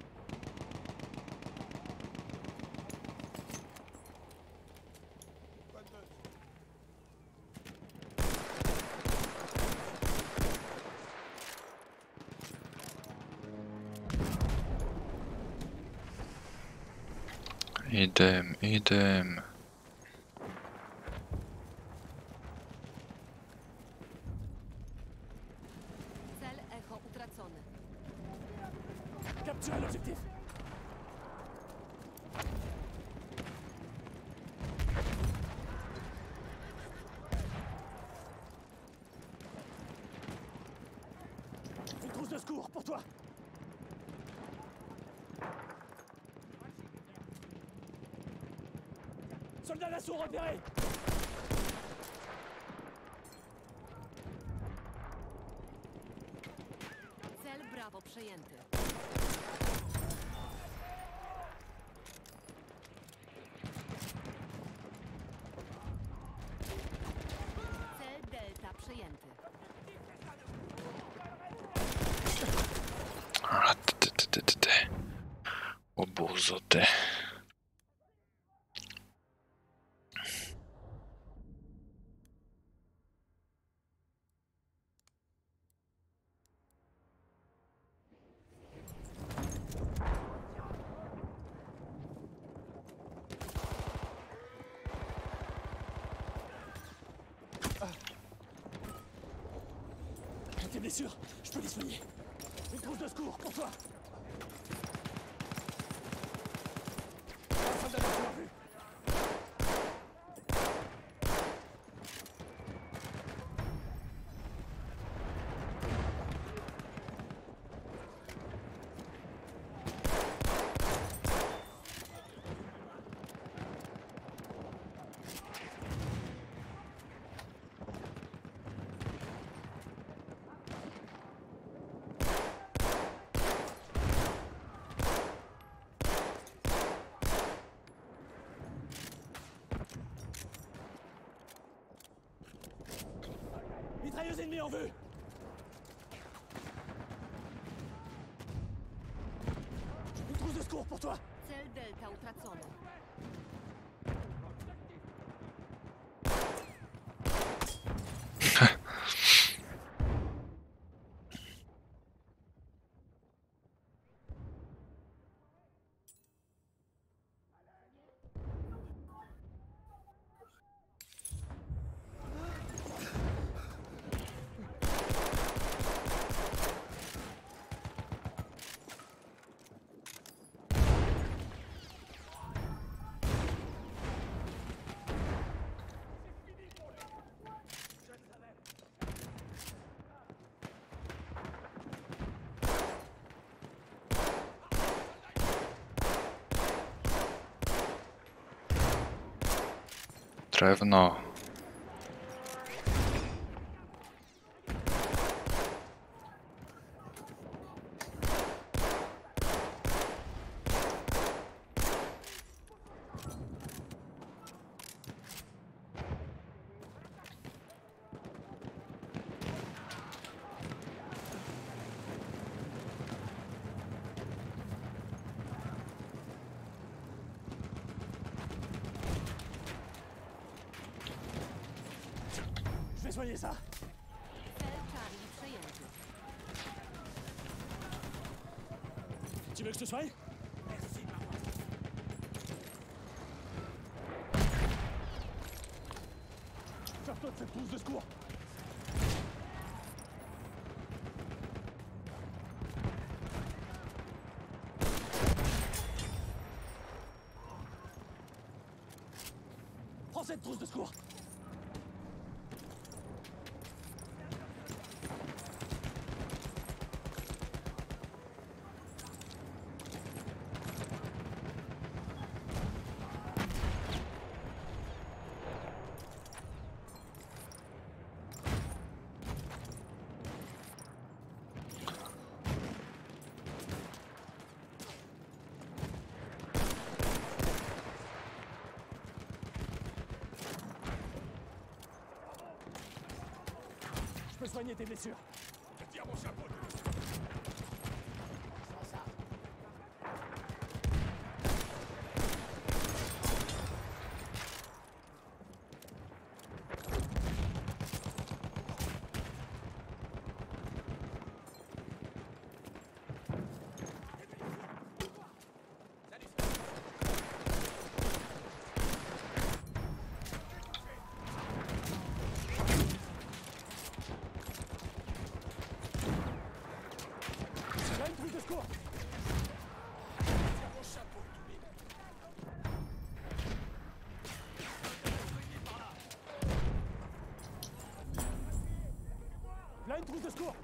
I dym, i dym. Cel Echo utracony. Capturez l'objectif. Une trousse de secours pour toi. Soldat d'assaut repéré. Cel Bravo przejęty. Cel Delta przejęty. A, ty, ty, ty, ty, ty. Obuzo, ty. Tes blessures, je peux les soigner. Une trousse de secours pour toi. Un soldat d'assaut en vue. Mitrailleuse ennemie en vue. Une trousse de secours pour toi. Cel Delta utracony. Drewno. vais soigner ça. Cel Charlie przejęty. Tu veux que je te soigne? Merci, maman. Sors-toi de cette trousse de secours. Prends cette trousse de secours. Je peux soigner tes blessures. Je tire mon chapeau. Là, une trousse de secours. Là, une trousse de secours.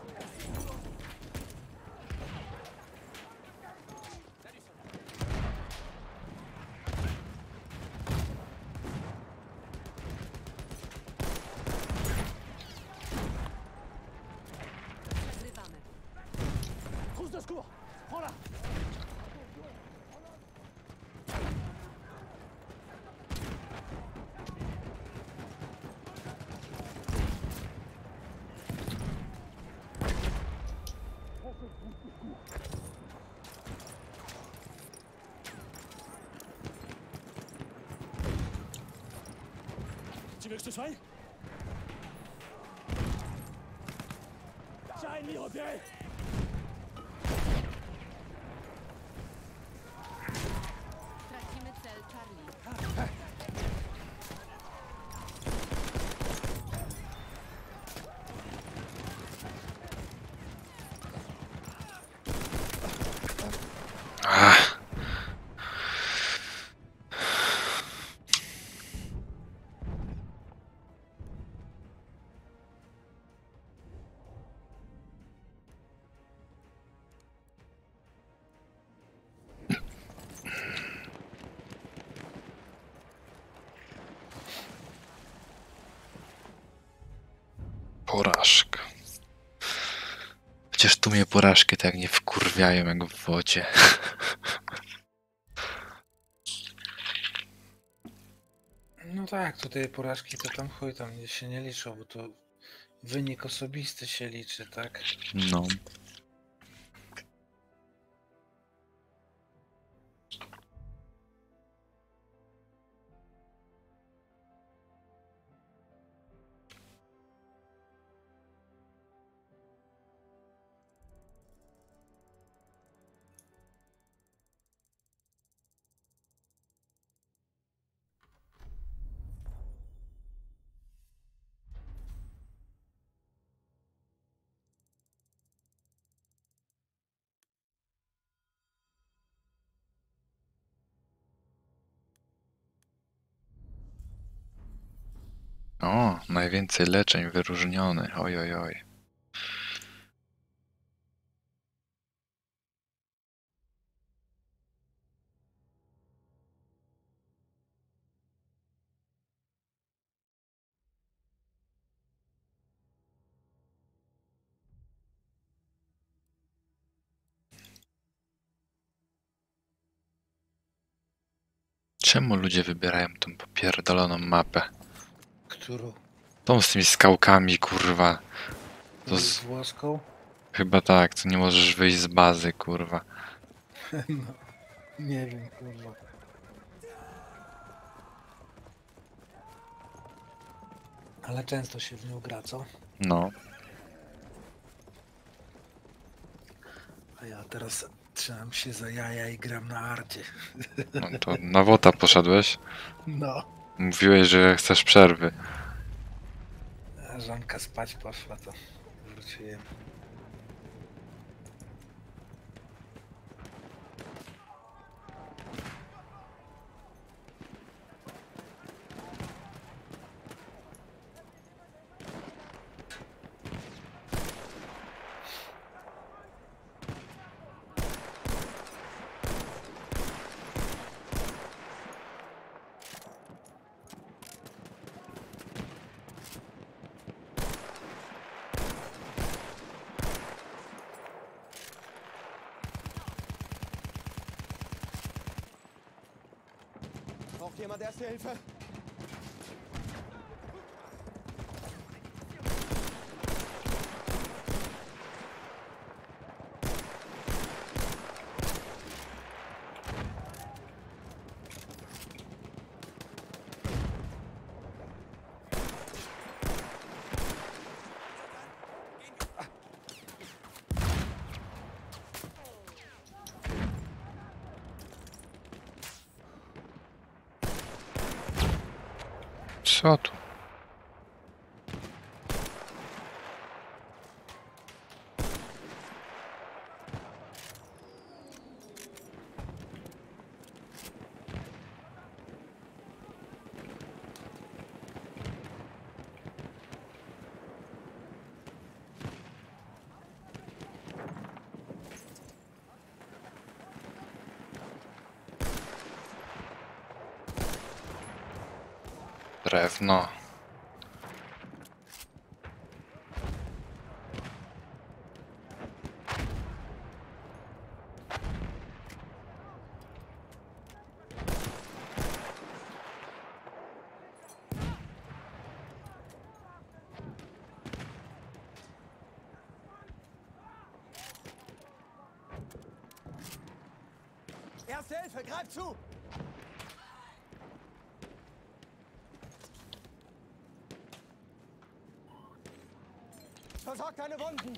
Przegrywamy. Trousse de secours. Prends-la. Tu veux que je te soigne? J'ai un ennemi repéré. Tracimy cel Charlie. Ach. Porażka. Chociaż tu mnie porażki tak nie wkurwiają jak w wodzie. No tak, tutaj porażki to tam chuj tam się nie liczą, bo to wynik osobisty się liczy, tak? No. O, najwięcej leczeń wyróżniony. Oj, oj, oj. Czemu ludzie wybierają tą popierdoloną mapę? Którą? Tą z tymi skałkami, kurwa. To Z z... włoską? Chyba tak, to nie możesz wyjść z bazy, kurwa. No, nie wiem, kurwa. Ale często się w nią gra, co? No. A ja teraz trzymam się za jaja i gram na arcie. No to na wota poszedłeś. No. Mówiłeś, że chcesz przerwy. A żonka spać poszła, to wróciłem. Braucht jemand Erste Hilfe? Co tu? Drewno. Erste Hilfe, greif zu! Versorg deine Wunden!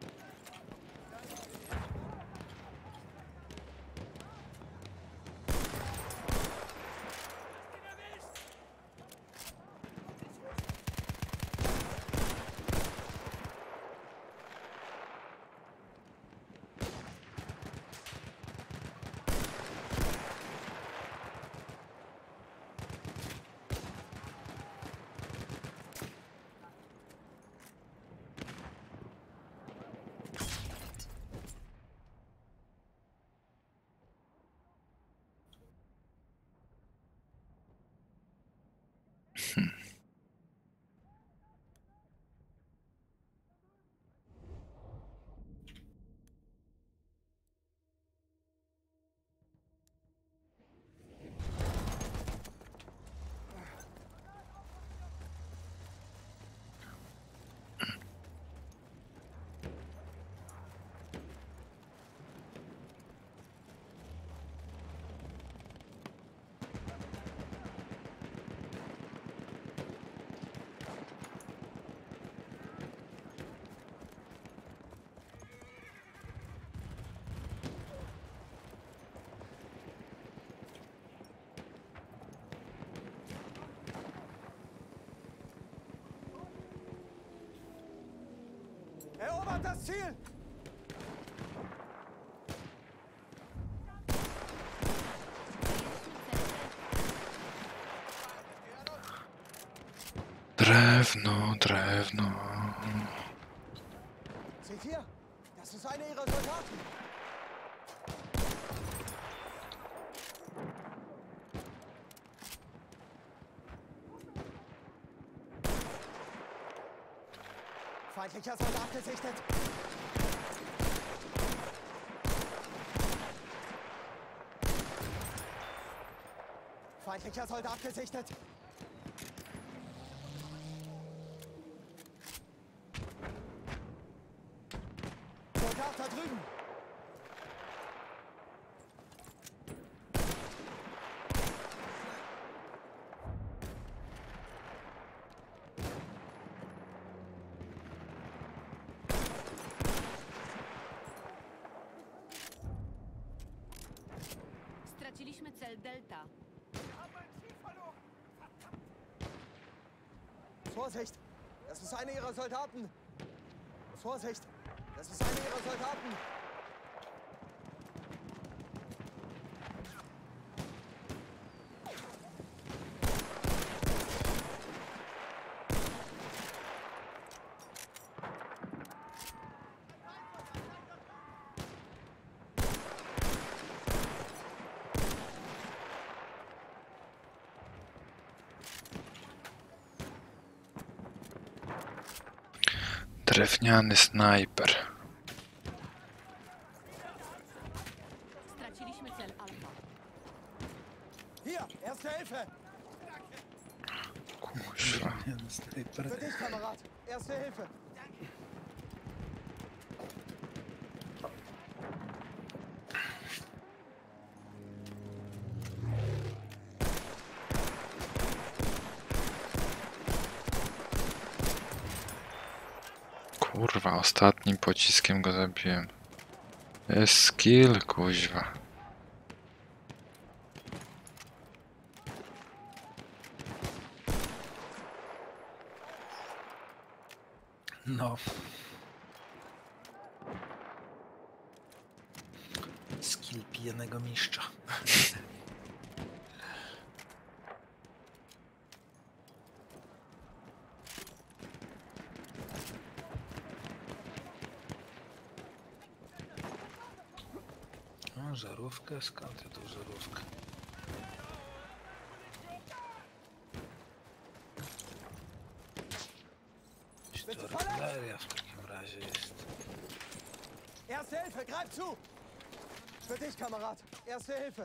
Erobert das Ziel! Drewno, drewno. Seht ihr? Das ist einer ihrer Soldaten. Feindlicher Soldat gesichtet. Feindlicher Soldat gesichtet. Soldat da drüben. cel Delta. Vorsicht! Das ist einer ihrer Soldaten! Vorsicht! Das ist einer ihrer Soldaten! Drewniany snajper. Straciliśmy cel Alfa. Hier, Erste Hilfe! Kuźwa. Snajper. Für dich, Kamerad! Erste Hilfe! Kurwa, ostatnim pociskiem go zabiłem. Jest skill, kuźwa. No. Skill pijanego mistrza. No, żarówkę? Skąd ja tą żarówkę? To artyleria w takim razie jest. Erste Hilfe, greif zu! Für dich, Kamerad! Erste Hilfe!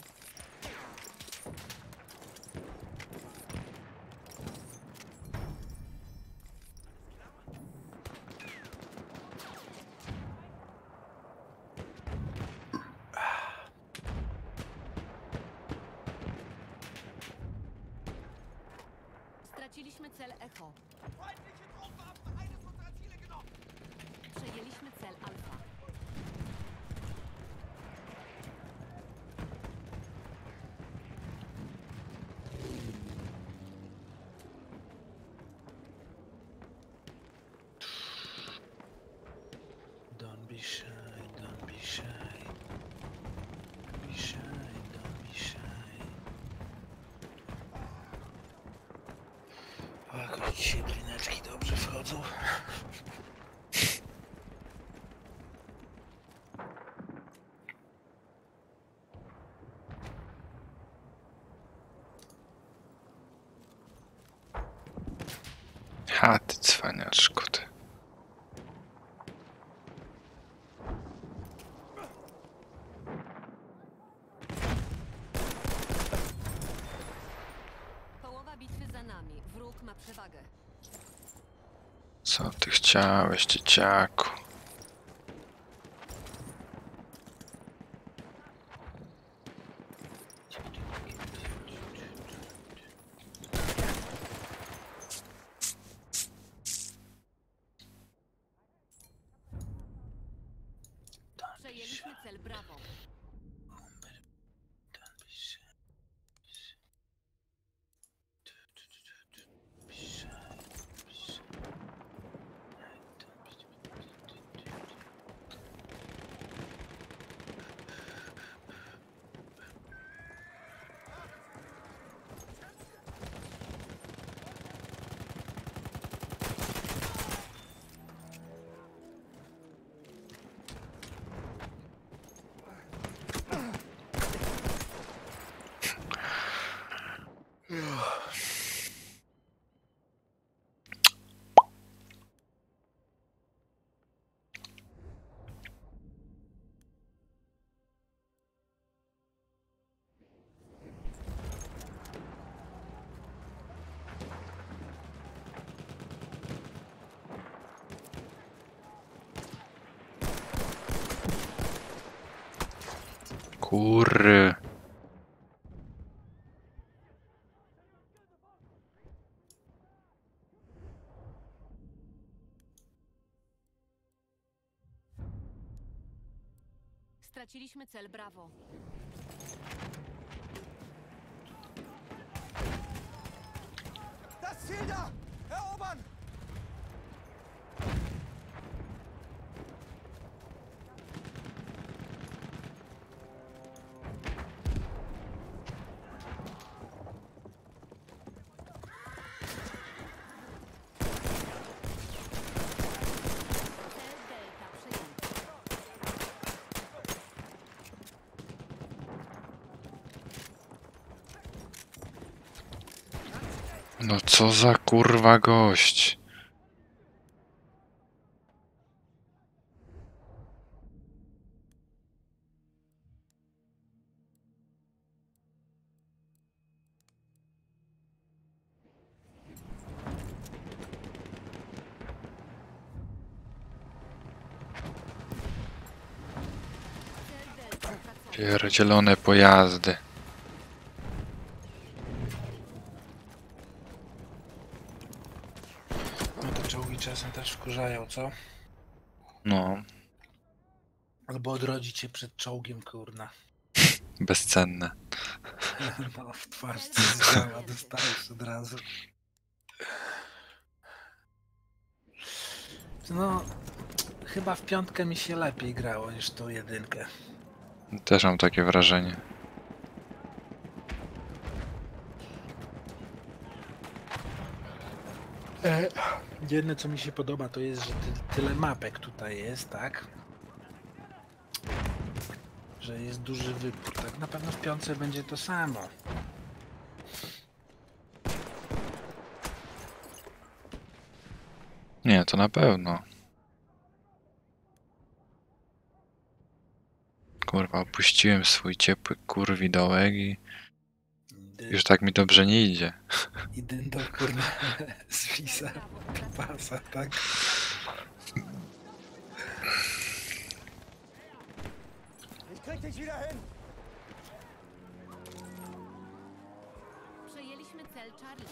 Straciliśmy cel Echo. Przejęliśmy cel Alfa. Don't be shy, don't be shy. Be shy, don't be shy. O, jakoś dzisiaj drineczki dobrze wchodzą. Ha, ty cwaniaczku, ty. Połowa bitwy za nami. Wróg ma przewagę. Co ty chciałeś, dzieciaku? Przejęliśmy cel Bravo. Don't be shy. Be shy, be shy. Kurry. Straciliśmy cel Bravo. Das Ziel da! Erobern! Cel Delta przejęty. No co za kurwa gość. Cel Delta tracony. Pierdzielone pojazdy. No te czołgi czasem też wkurzają, co? No, Albo odrodzi cię przed czołgiem, kurna. bezcenne. No, w twarz coś zdziała, dostajesz od razu. No, chyba w piątkę mi się lepiej grało niż tą jedynkę. Też mam takie wrażenie. E, Jedyne co mi się podoba to jest, że ty, tyle mapek tutaj jest, tak? Że jest duży wybór. Tak na pewno w piątce będzie to samo. Nie, to na pewno. Kurwa, opuściłem swój ciepły kurwidołek i Dy, już tak mi dobrze nie idzie. I dyndo kurna z Wisa pasa, tak? Ich krieg dich wieder hin! Przejęliśmy cel Charlie.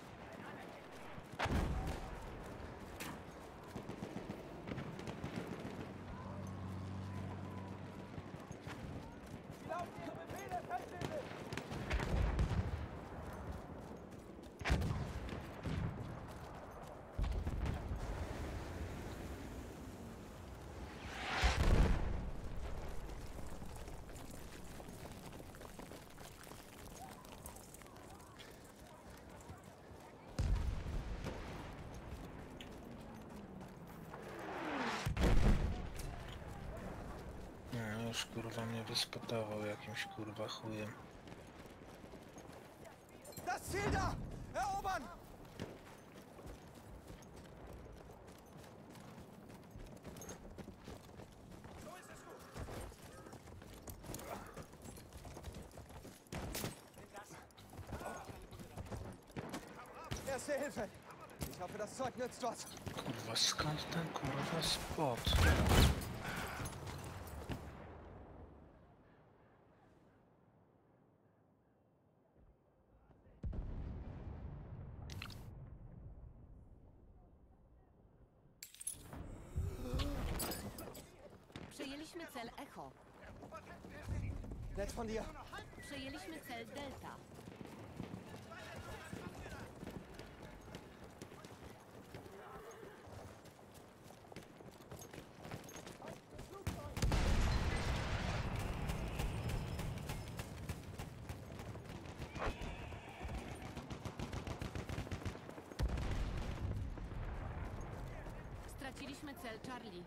Sie laufen ihre Befehle, Feldwebel! No, już kurwa mnie wyspotował jakimś kurwa chujem. Das Ziel da! Erobern! Erste Hilfe! Ich hoffe, das Zeug nützt was. Kurwa, skąd ten kurwa spot? Przejęliśmy cel Echo. Nett von dir. Przejęliśmy cel Delta. Straciliśmy cel Charlie.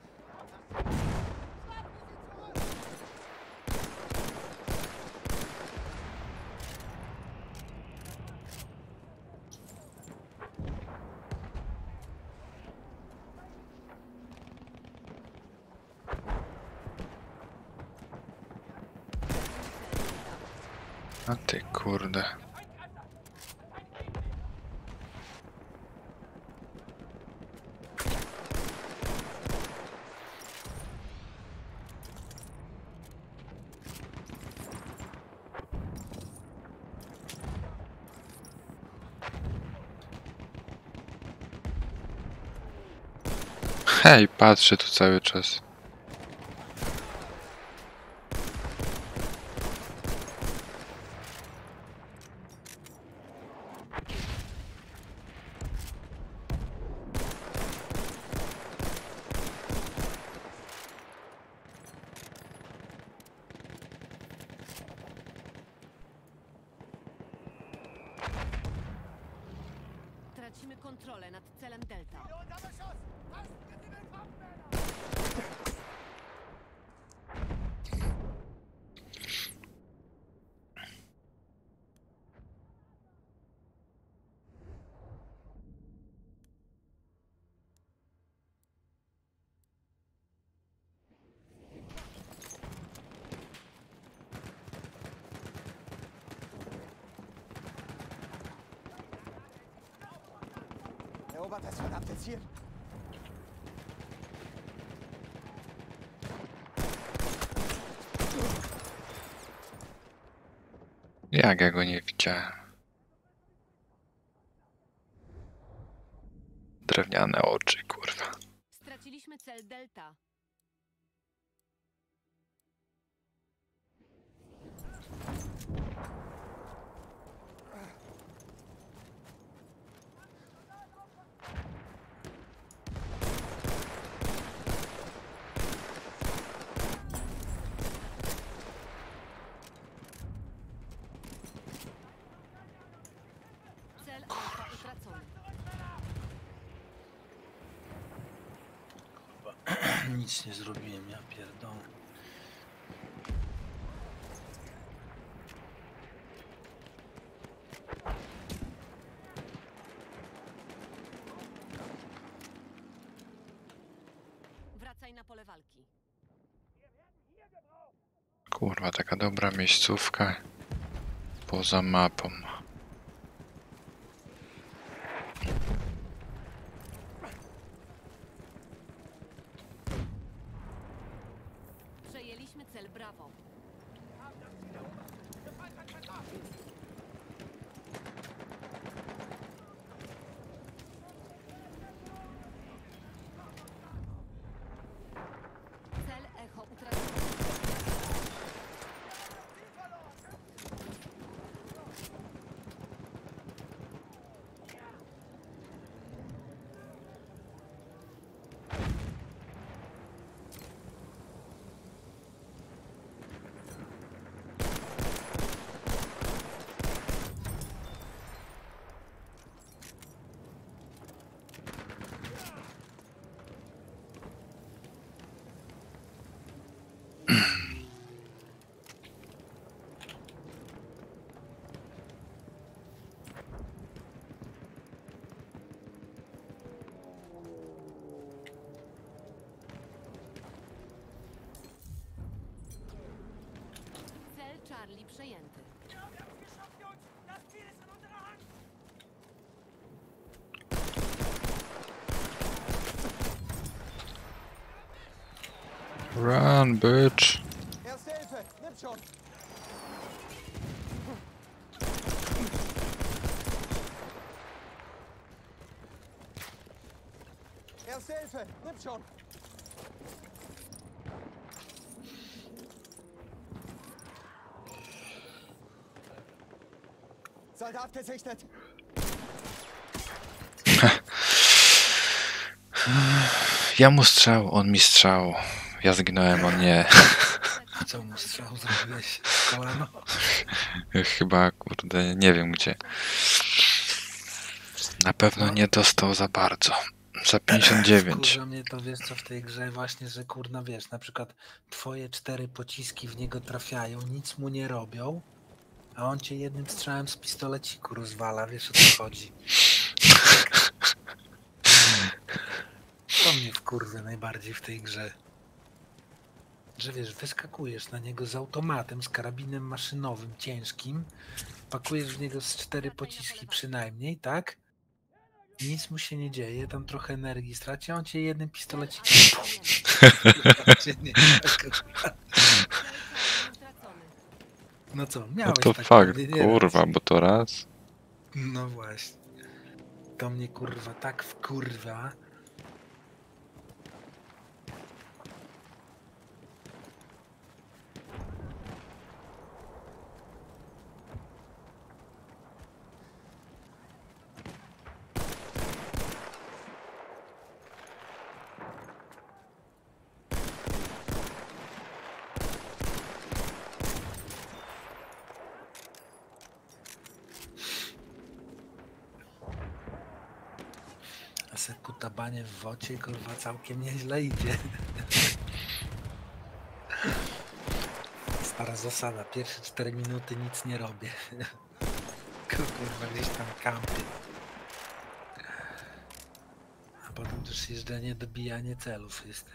A ty kurde. Hej, patrzę tu cały czas. Tracimy kontrolę nad celem Delta. Erobert das verdammte Ziel. Jak ja go nie widziałem? Drewniane oczy, kurwa. Straciliśmy cel Delta. Cel Alfa utracony. Nic nie zrobiłem, ja pierdolę. Wracaj na pole walki. Kurwa, taka dobra miejscówka. Poza mapą. Przejęliśmy cel Bravo. Cel Echo utracony. Cel Charlie przejęty. Run, bitch. Erste Hilfe, nimm schon. Erste Hilfe, nimm schon. Soldat gesichtet. Ja mu strzał, on mi strzał. Ja zginąłem, on nie. Co mu strzał zrobiłeś? Kolano? Chyba, kurde, nie wiem gdzie. Na pewno nie dostał za bardzo. Za pięćdziesiąt dziewięć. Kurwa mnie to, wiesz co, w tej grze właśnie, że kurna, wiesz, na przykład twoje cztery pociski w niego trafiają, nic mu nie robią, a on cię jednym strzałem z pistoleciku rozwala, wiesz o co chodzi. To mnie wkurwia najbardziej w tej grze. Że wiesz, wyskakujesz na niego z automatem, z karabinem maszynowym, ciężkim, pakujesz w niego z cztery pociski przynajmniej, tak? Nic mu się nie dzieje, tam trochę energii straci, a on cię jednym pistolecikiem. Cię nie- Cel Charlie utracony. No co, No miałeś to tak fakt, pewnie nie kurwa, raz. bo to raz. No właśnie. To mnie kurwa tak wkurwa. se kutabanie w wocie, kurwa, całkiem nieźle idzie. Stara zasada, pierwsze cztery minuty nic nie robię. Kurwa, gdzieś tam kampię. A potem też jeżdżenie, dobijanie celów jest.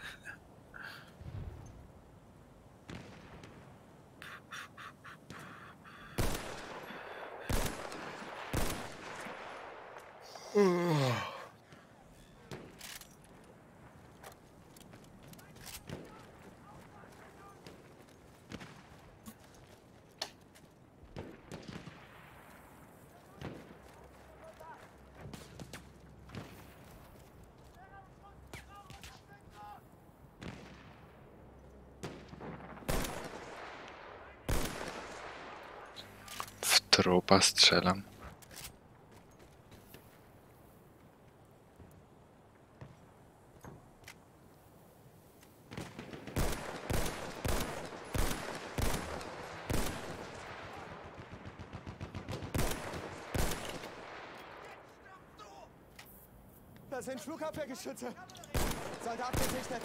W trupa strzelam. Da sind Flugabwehrgeschütze. Soldat gesichtet.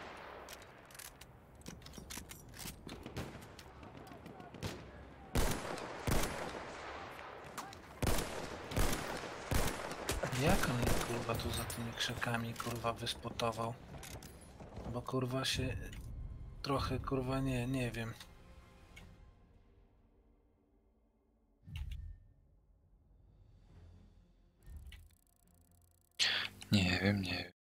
Jak on mnie, kurwa, tu za tymi krzakami, kurwa, wyspotował? Bo, kurwa, się trochę, kurwa, nie, nie wiem. Nie wiem, nie wiem.